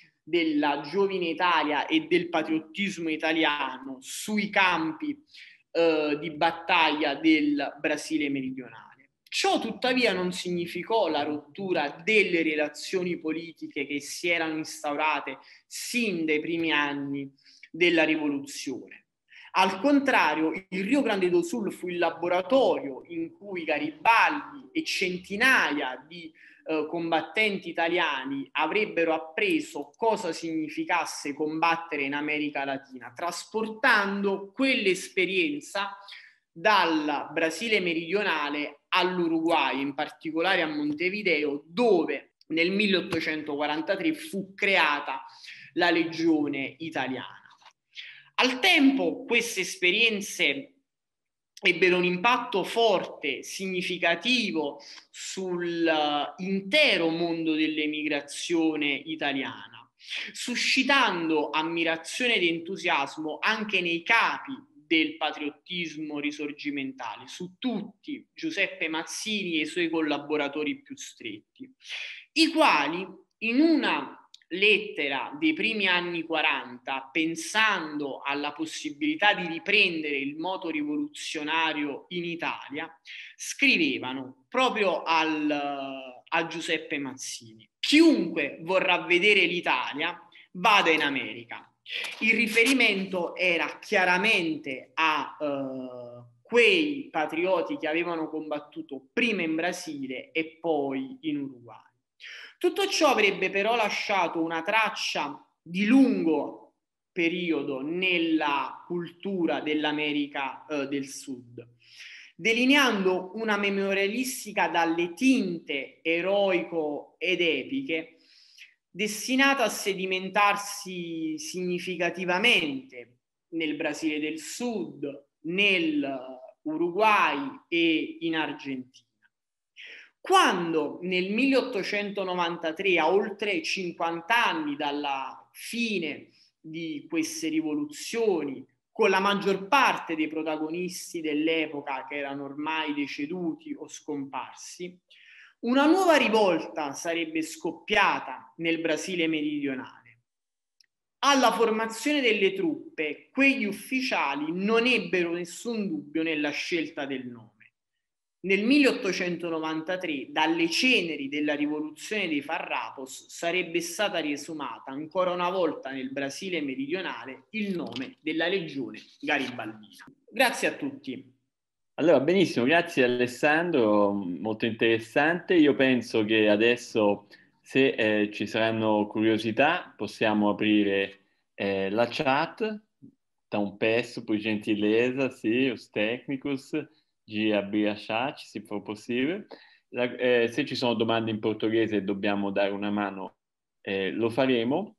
della giovine Italia e del patriottismo italiano sui campi eh, di battaglia del Brasile meridionale. Ciò tuttavia non significò la rottura delle relazioni politiche che si erano instaurate sin dai primi anni della rivoluzione. Al contrario, il Rio Grande do Sul fu il laboratorio in cui Garibaldi e centinaia di eh, combattenti italiani avrebbero appreso cosa significasse combattere in America Latina, trasportando quell'esperienza dal Brasile meridionale all'Uruguay, in particolare a Montevideo, dove nel milleottocentoquarantatré fu creata la Legione Italiana. Al tempo queste esperienze ebbero un impatto forte, significativo sull'intero mondo dell'emigrazione italiana, suscitando ammirazione ed entusiasmo anche nei capi del patriottismo risorgimentale, su tutti Giuseppe Mazzini e i suoi collaboratori più stretti, i quali in una lettera dei primi anni quaranta, pensando alla possibilità di riprendere il moto rivoluzionario in Italia, scrivevano proprio al, a Giuseppe Mazzini: chiunque vorrà vedere l'Italia vada in America. Il riferimento era chiaramente a eh, quei patrioti che avevano combattuto prima in Brasile e poi in Uruguay. Tutto ciò avrebbe però lasciato una traccia di lungo periodo nella cultura dell'America eh, del Sud, delineando una memorialistica dalle tinte eroico ed epiche, destinata a sedimentarsi significativamente nel Brasile del Sud, nel Uruguay e in Argentina. Quando nel milleottocentonovantatré, a oltre cinquanta anni dalla fine di queste rivoluzioni, con la maggior parte dei protagonisti dell'epoca che erano ormai deceduti o scomparsi, una nuova rivolta sarebbe scoppiata nel Brasile meridionale. Alla formazione delle truppe, quegli ufficiali non ebbero nessun dubbio nella scelta del nome. Nel milleottocentonovantatré, dalle ceneri della rivoluzione dei Farrapos, sarebbe stata riesumata ancora una volta nel Brasile meridionale il nome della Legione Garibaldina. Grazie a tutti. Allora, benissimo, grazie Alessandro, molto interessante. Io penso che adesso, se eh, ci saranno curiosità, possiamo aprire eh, la chat. Da un peço, por gentileza, sì, os técnicos di aprire a chat, se for possibile. La, eh, se ci sono domande in portoghese e dobbiamo dare una mano, eh, lo faremo.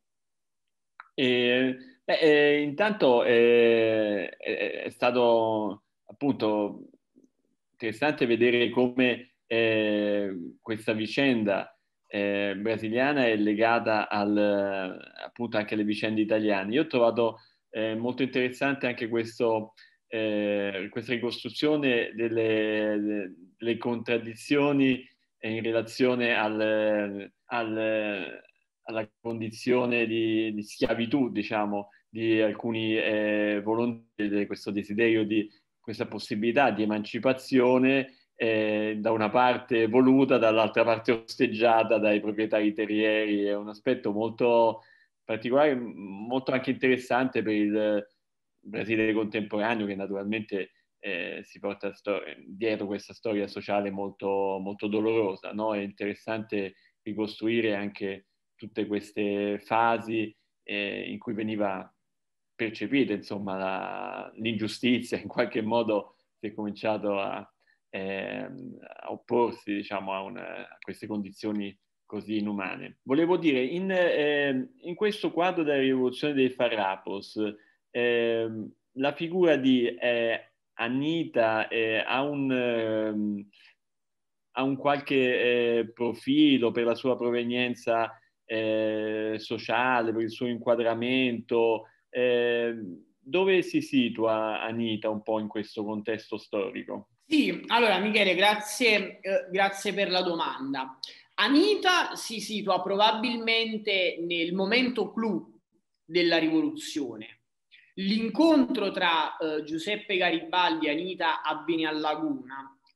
E, beh, eh, intanto eh, è, è stato appunto interessante vedere come eh, questa vicenda eh, brasiliana è legata al, appunto anche alle vicende italiane. Io ho trovato eh, molto interessante anche questo, eh, questa ricostruzione delle, delle contraddizioni in relazione al, al, alla condizione di, di schiavitù, diciamo, di alcuni eh, volontari, questo desiderio di questa possibilità di emancipazione eh, da una parte voluta, dall'altra parte osteggiata dai proprietari terrieri. È un aspetto molto particolare, molto anche interessante per il Brasile contemporaneo, che naturalmente eh, si porta stor- dietro questa storia sociale molto, molto dolorosa, no? È interessante ricostruire anche tutte queste fasi eh, in cui veniva percepita, insomma, la, l'ingiustizia, in qualche modo si è cominciato a, eh, a opporsi, diciamo, a, una, a queste condizioni così inumane. Volevo dire, in, eh, in questo quadro della rivoluzione dei Farrapos, eh, la figura di eh, Anita eh, ha un... Eh, ha un qualche eh, profilo per la sua provenienza eh, sociale, per il suo inquadramento. Eh, dove si situa Anita un po' in questo contesto storico? Sì, allora Michele, grazie, eh, grazie per la domanda. Anita si situa probabilmente nel momento clou della rivoluzione. L'incontro tra eh, Giuseppe Garibaldi e Anita avviene a Laguna,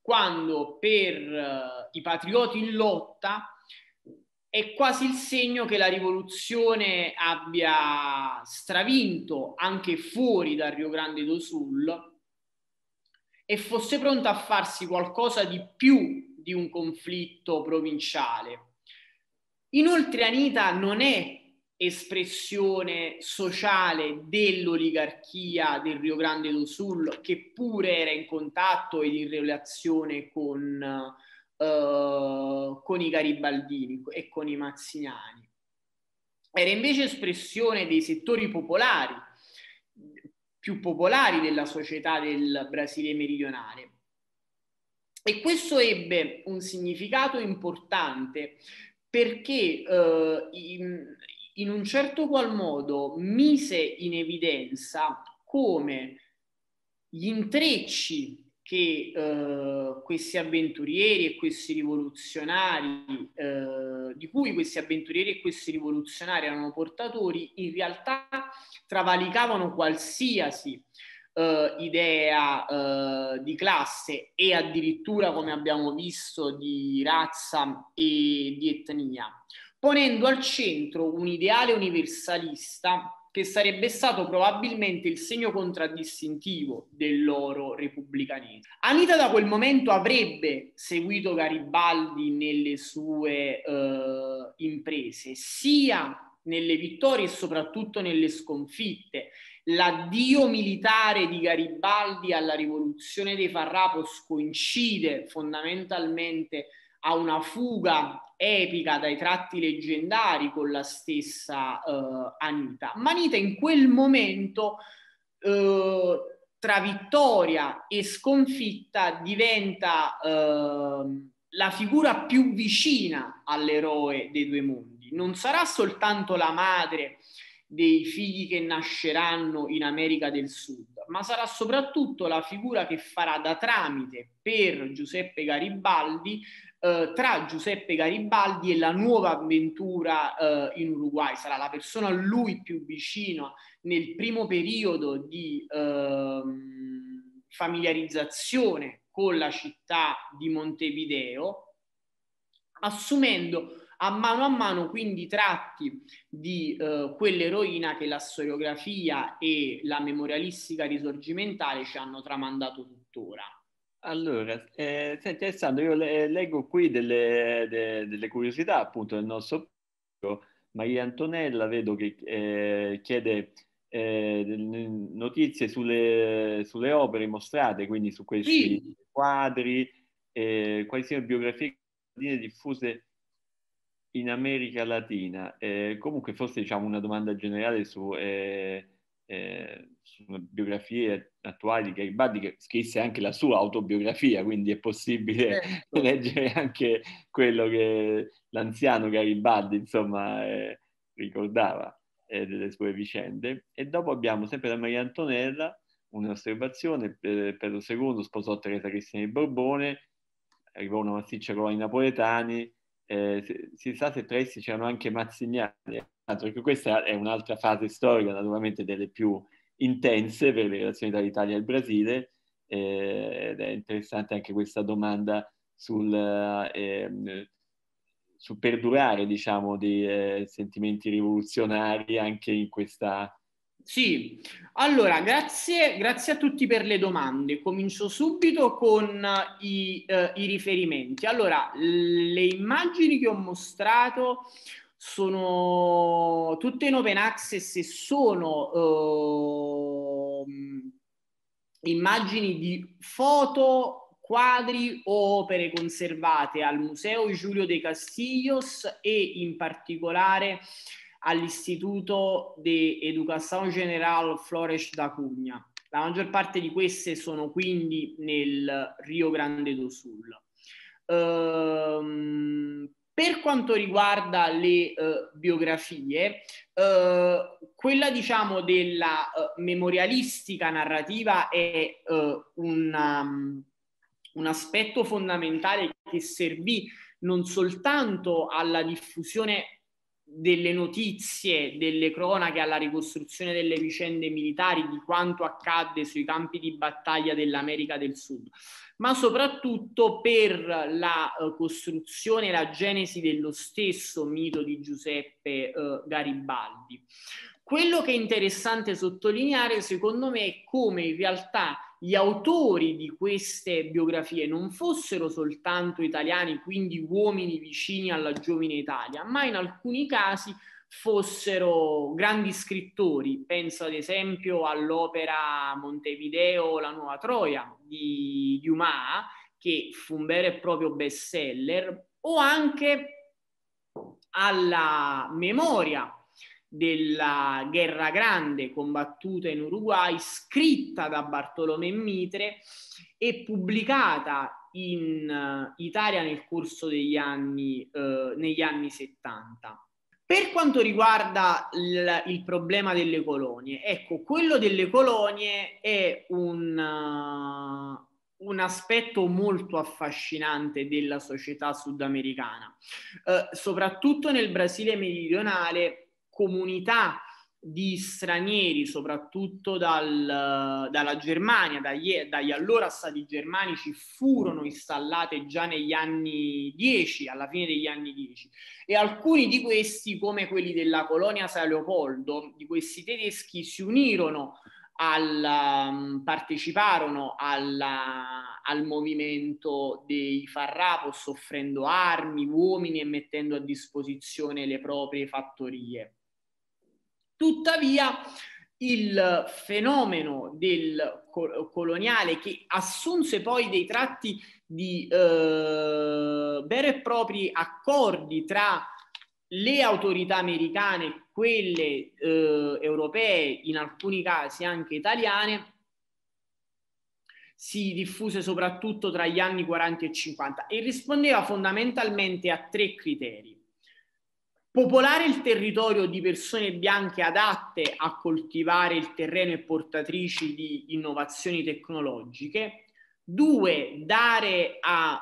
quando per uh, i patrioti in lotta è quasi il segno che la rivoluzione abbia stravinto anche fuori dal Rio Grande do Sul e fosse pronta a farsi qualcosa di più di un conflitto provinciale. Inoltre Anita non è espressione sociale dell'oligarchia del Rio Grande do Sul, che pure era in contatto ed in relazione con Uh, con i garibaldini e con i mazziniani. Era invece espressione dei settori popolari, più popolari della società del Brasile meridionale. E questo ebbe un significato importante perché uh, in, in un certo qual modo mise in evidenza come gli intrecci che eh, questi avventurieri e questi rivoluzionari, eh, di cui questi avventurieri e questi rivoluzionari erano portatori, in realtà travalicavano qualsiasi eh, idea eh, di classe e addirittura, come abbiamo visto, di razza e di etnia, ponendo al centro un ideale universalista che sarebbe stato probabilmente il segno contraddistintivo del loro repubblicanesimo. Anita da quel momento avrebbe seguito Garibaldi nelle sue eh, imprese, sia nelle vittorie e soprattutto nelle sconfitte. L'addio militare di Garibaldi alla rivoluzione dei Farrapos coincide fondamentalmente a una fuga epica dai tratti leggendari con la stessa uh, Anita. Ma Anita in quel momento, uh, tra vittoria e sconfitta, diventa uh, la figura più vicina all'eroe dei due mondi. Non sarà soltanto la madre dei figli che nasceranno in America del Sud, ma sarà soprattutto la figura che farà da tramite per Giuseppe Garibaldi eh, tra Giuseppe Garibaldi e la nuova avventura eh, in Uruguay. Sarà la persona a lui più vicina nel primo periodo di eh, familiarizzazione con la città di Montevideo, assumendo a mano a mano quindi tratti di eh, quell'eroina che la storiografia e la memorialistica risorgimentale ci hanno tramandato tuttora. Allora, eh, senti Alessandro, io le, leggo qui delle, de, delle curiosità appunto del nostro pubblico. Maria Antonella vedo che eh, chiede eh, notizie sulle, sulle opere mostrate, quindi su questi Sì. quadri, eh, quali siano biografie diffuse in America Latina. Eh, comunque forse diciamo una domanda generale su, eh, eh, su biografie attuali di Garibaldi, che scrisse anche la sua autobiografia, quindi è possibile certo. leggere anche quello che l'anziano Garibaldi insomma eh, ricordava eh, delle sue vicende. E dopo abbiamo sempre da Maria Antonella un'osservazione: eh, Pedro secondo sposò Teresa Cristina di Borbone, arrivò una massiccia colonia napoletani. Eh, si, si sa se tra essi c'erano anche mazziniani, perché questa è un'altra fase storica, naturalmente delle più intense per le relazioni tra l'Italia e il Brasile, eh, ed è interessante anche questa domanda sul, eh, sul perdurare, diciamo, dei eh, sentimenti rivoluzionari anche in questa. Sì, allora grazie, grazie a tutti per le domande. Comincio subito con i, eh, i riferimenti. Allora, le immagini che ho mostrato sono tutte in open access e sono eh, immagini di foto, quadri o opere conservate al Museo Giulio de Castillos e in particolare all'Istituto de Educação General Flores da Cunha. La maggior parte di queste sono quindi nel Rio Grande do Sul. Ehm, per quanto riguarda le uh, biografie, uh, quella diciamo della uh, memorialistica narrativa è uh, un, um, un aspetto fondamentale che servì non soltanto alla diffusione delle notizie, delle cronache alla ricostruzione delle vicende militari, di quanto accadde sui campi di battaglia dell'America del Sud, ma soprattutto per la uh, costruzione e la genesi dello stesso mito di Giuseppe uh, Garibaldi. Quello che è interessante sottolineare, secondo me, è come in realtà gli autori di queste biografie non fossero soltanto italiani, quindi uomini vicini alla giovine Italia, ma in alcuni casi fossero grandi scrittori. Penso ad esempio all'opera Montevideo, La Nuova Troia di Dumas, che fu un vero e proprio bestseller, o anche alla memoria della Guerra Grande combattuta in Uruguay, scritta da Bartolomé Mitre e pubblicata in uh, Italia nel corso degli anni, uh, negli anni settanta. Per quanto riguarda il, il problema delle colonie, ecco, quello delle colonie è un, uh, un aspetto molto affascinante della società sudamericana, uh, soprattutto nel Brasile meridionale. Comunità di stranieri, soprattutto dal, dalla Germania, dagli, dagli allora stati germanici, furono installate già negli anni dieci, alla fine degli anni dieci, e alcuni di questi, come quelli della colonia San Leopoldo, di questi tedeschi, si unirono al, um, parteciparono alla, al movimento dei Farrapos, offrendo armi, uomini e mettendo a disposizione le proprie fattorie. Tuttavia, il fenomeno del coloniale, che assunse poi dei tratti di eh, veri e propri accordi tra le autorità americane, quelle eh, europee, in alcuni casi anche italiane, si diffuse soprattutto tra gli anni quaranta e cinquanta e rispondeva fondamentalmente a tre criteri. Popolare il territorio di persone bianche adatte a coltivare il terreno e portatrici di innovazioni tecnologiche. Due, dare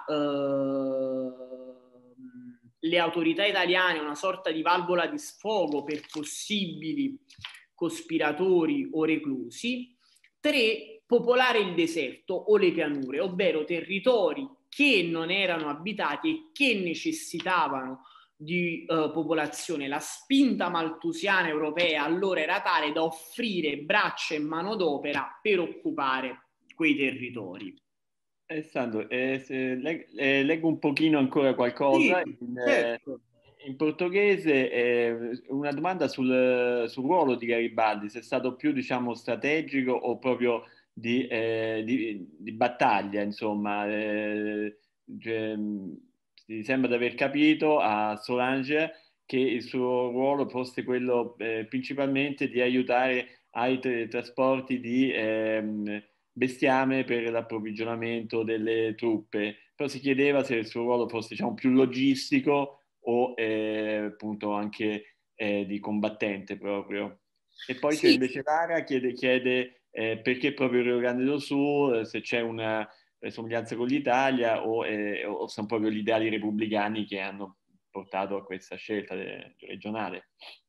alle autorità italiane una sorta di valvola di sfogo per possibili cospiratori o reclusi. Tre, popolare il deserto o le pianure, ovvero territori che non erano abitati e che necessitavano di uh, popolazione. La spinta maltusiana europea allora era tale da offrire braccia e manodopera per occupare quei territori. Alessandro, eh, se, leg, eh, leggo un pochino ancora qualcosa Sì, in, certo. eh, in portoghese, eh, una domanda sul, sul ruolo di Garibaldi, se è stato più, diciamo, strategico o proprio di, eh, di, di battaglia, insomma. Eh, cioè, si sembra di aver capito a Solange che il suo ruolo fosse quello eh, principalmente di aiutare ai tra- trasporti di ehm, bestiame per l'approvvigionamento delle truppe, però si chiedeva se il suo ruolo fosse, diciamo, più logistico o eh, appunto anche eh, di combattente proprio. E poi c'è Sì, invece Lara chiede, chiede eh, perché proprio Rio Grande do Sul, se c'è una eh, somiglianza con l'Italia o, eh, o sono proprio gli ideali repubblicani che hanno portato a questa scelta de- regionale.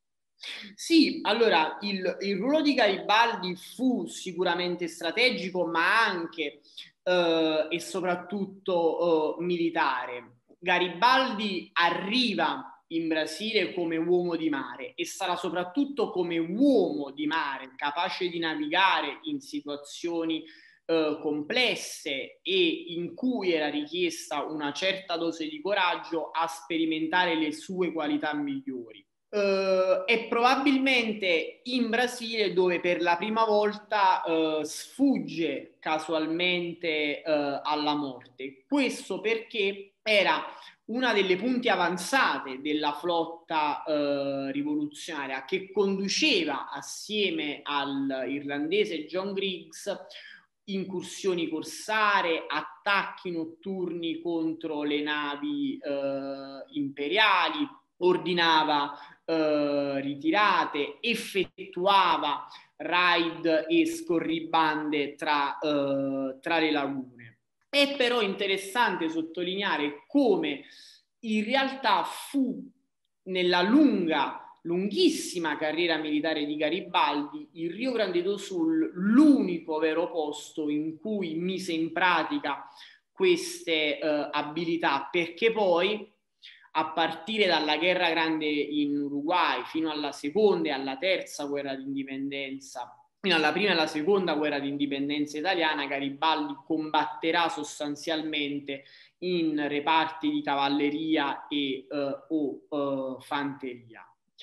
Sì, allora il, il ruolo di Garibaldi fu sicuramente strategico, ma anche eh, e soprattutto eh, militare. Garibaldi arriva in Brasile come uomo di mare e sarà soprattutto come uomo di mare, capace di navigare in situazioni eh, complesse e in cui era richiesta una certa dose di coraggio, a sperimentare le sue qualità migliori. Uh, e probabilmente in Brasile, dove per la prima volta uh, sfugge casualmente uh, alla morte. Questo perché era una delle punte avanzate della flotta rivoluzionaria, che conduceva assieme all'irlandese John Griggs incursioni corsare, attacchi notturni contro le navi imperiali, ordinava Uh, ritirate, effettuava raid e scorribande tra, uh, tra le lagune. È però interessante sottolineare come in realtà fu nella lunga lunghissima carriera militare di Garibaldi, il Rio Grande do Sul l'unico vero posto in cui mise in pratica queste eh, abilità, perché poi a partire dalla guerra grande in Uruguay fino alla seconda e alla terza guerra d'indipendenza, fino alla prima e alla seconda guerra d'indipendenza italiana, Garibaldi combatterà sostanzialmente in reparti di cavalleria e eh, o eh, fanteria.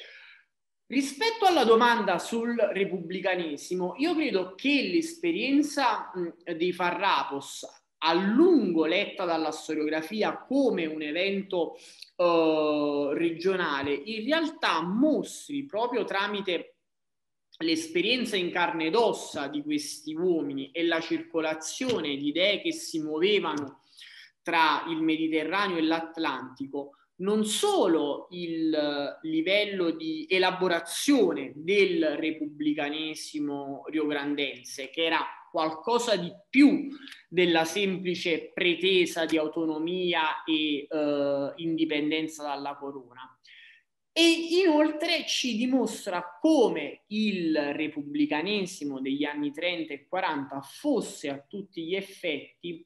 Rispetto alla domanda sul repubblicanesimo, io credo che l'esperienza mh, dei Farrapos, a lungo letta dalla storiografia come un evento eh, regionale, in realtà mostri proprio tramite l'esperienza in carne ed ossa di questi uomini e la circolazione di idee che si muovevano tra il Mediterraneo e l'Atlantico, non solo il livello di elaborazione del repubblicanesimo riograndense, che era qualcosa di più della semplice pretesa di autonomia e eh, indipendenza dalla corona. E inoltre ci dimostra come il repubblicanesimo degli anni trenta e quaranta fosse a tutti gli effetti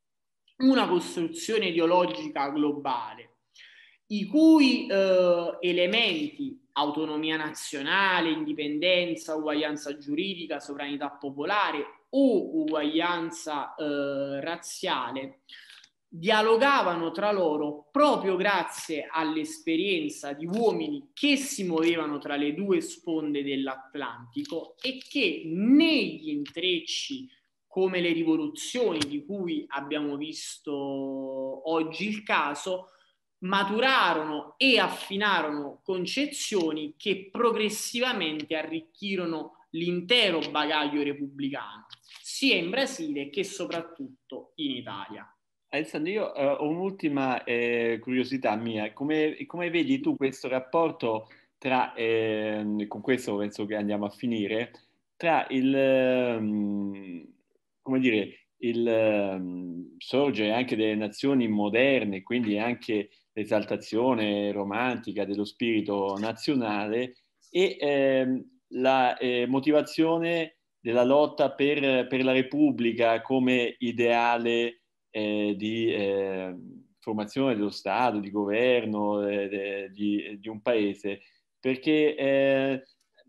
una costruzione ideologica globale, i cui eh, elementi, autonomia nazionale, indipendenza, uguaglianza giuridica, sovranità popolare o uguaglianza eh, razziale, dialogavano tra loro proprio grazie all'esperienza di uomini che si muovevano tra le due sponde dell'Atlantico e che negli intrecci come le rivoluzioni di cui abbiamo visto oggi il caso, maturarono e affinarono concezioni che progressivamente arricchirono l'intero bagaglio repubblicano, sia in Brasile che soprattutto in Italia. Alessandro, io uh, ho un'ultima eh, curiosità mia. Come, come vedi tu questo rapporto tra, eh, con questo penso che andiamo a finire, tra il, um, come dire, il um, sorgere anche delle nazioni moderne, quindi anche l'esaltazione romantica dello spirito nazionale e ehm, la eh, motivazione della lotta per, per la Repubblica come ideale eh, di eh, formazione dello Stato, di governo eh, de, di, di un paese, perché eh,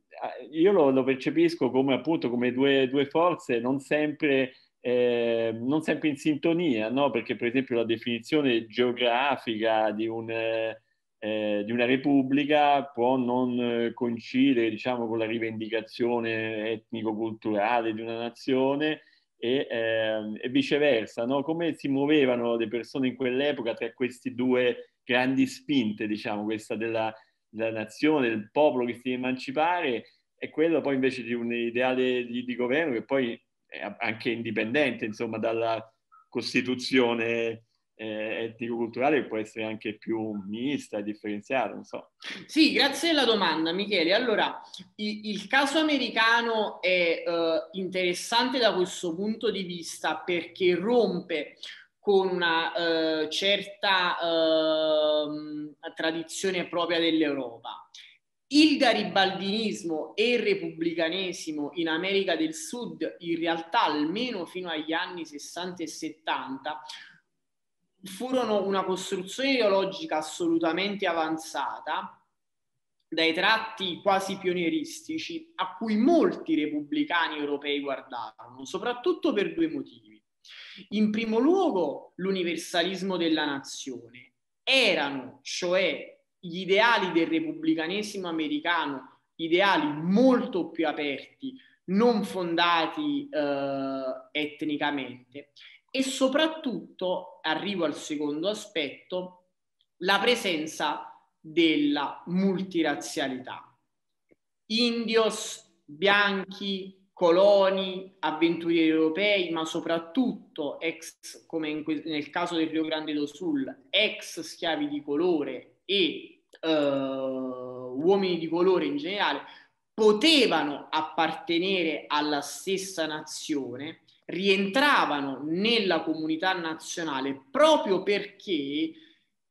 io lo, lo percepisco come appunto come due, due forze non sempre eh, non sempre in sintonia, no? Perché per esempio la definizione geografica di, un, eh, eh, di una repubblica può non eh, coincidere, diciamo, con la rivendicazione etnico-culturale di una nazione e, eh, e viceversa, no? Come si muovevano le persone in quell'epoca tra queste due grandi spinte, diciamo, questa della, della nazione, del popolo che si deve emancipare e quello poi invece di un ideale di, di governo che poi anche indipendente, insomma, dalla Costituzione eh, etnico-culturale, che può essere anche più mista e differenziata, non so. Sì, grazie della domanda, Michele. Allora, il, il caso americano è eh, interessante da questo punto di vista perché rompe con una eh, certa eh, tradizione propria dell'Europa. Il garibaldinismo e il repubblicanesimo in America del Sud, in realtà almeno fino agli anni sessanta e settanta, furono una costruzione ideologica assolutamente avanzata, dai tratti quasi pionieristici, a cui molti repubblicani europei guardarono, soprattutto per due motivi. In primo luogo, l'universalismo della nazione. Erano, cioè, gli ideali del repubblicanesimo americano, ideali molto più aperti, non fondati eh, etnicamente, e soprattutto, arrivo al secondo aspetto, la presenza della multirazzialità. Indios, bianchi, coloni, avventurieri europei, ma soprattutto ex, come in que- nel caso del Rio Grande do Sul, ex schiavi di colore e uh, uomini di colore in generale, potevano appartenere alla stessa nazione, rientravano nella comunità nazionale proprio perché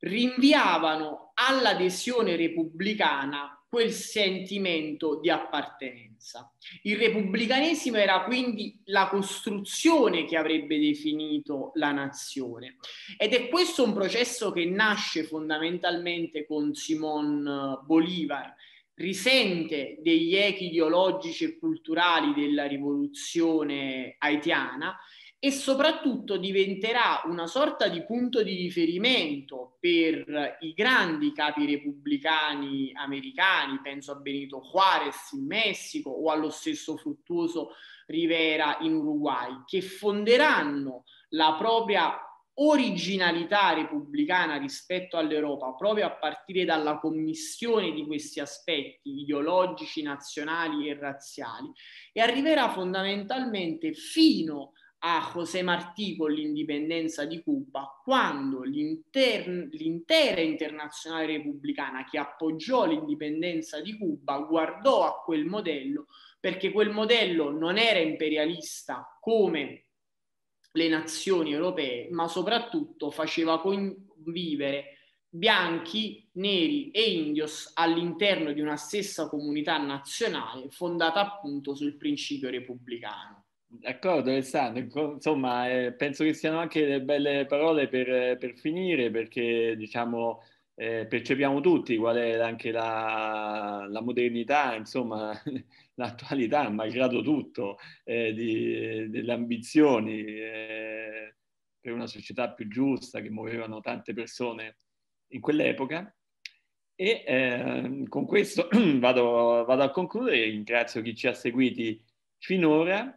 rinviavano all'adesione repubblicana quel sentimento di appartenenza. Il repubblicanesimo era quindi la costruzione che avrebbe definito la nazione, ed è questo un processo che nasce fondamentalmente con Simón Bolívar, risente degli echi ideologici e culturali della rivoluzione haitiana e soprattutto diventerà una sorta di punto di riferimento per i grandi capi repubblicani americani, penso a Benito Juárez in Messico o allo stesso Fruttuoso Rivera in Uruguay, che fonderanno la propria originalità repubblicana rispetto all'Europa proprio a partire dalla commistione di questi aspetti ideologici, nazionali e razziali, e arriverà fondamentalmente fino a José Martí con l'indipendenza di Cuba, quando l'inter- l'intera internazionale repubblicana che appoggiò l'indipendenza di Cuba guardò a quel modello, perché quel modello non era imperialista come le nazioni europee, ma soprattutto faceva convivere bianchi, neri e indios all'interno di una stessa comunità nazionale fondata appunto sul principio repubblicano. D'accordo Alessandro, insomma eh, penso che siano anche delle belle parole per, per finire, perché diciamo eh, percepiamo tutti qual è anche la, la modernità, insomma l'attualità, malgrado tutto, eh, di, delle ambizioni eh, per una società più giusta che muovevano tante persone in quell'epoca. E eh, con questo vado, vado a concludere, ringrazio chi ci ha seguiti finora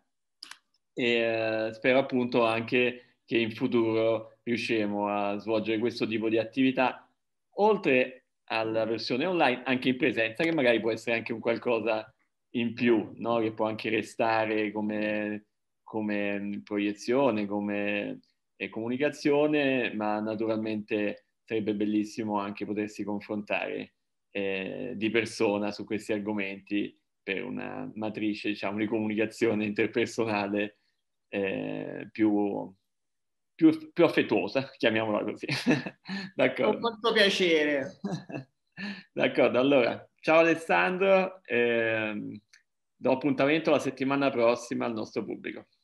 e eh, spero appunto anche che in futuro riusciremo a svolgere questo tipo di attività, oltre alla versione online, anche in presenza, che magari può essere anche un qualcosa in più, no? Che può anche restare come, come proiezione, come eh, comunicazione, ma naturalmente sarebbe bellissimo anche potersi confrontare eh, di persona su questi argomenti per una matrice, diciamo, di comunicazione interpersonale eh, più, più, più affettuosa, chiamiamola così. D'accordo. Con molto piacere. D'accordo, allora, ciao Alessandro, eh, do appuntamento la settimana prossima al nostro pubblico.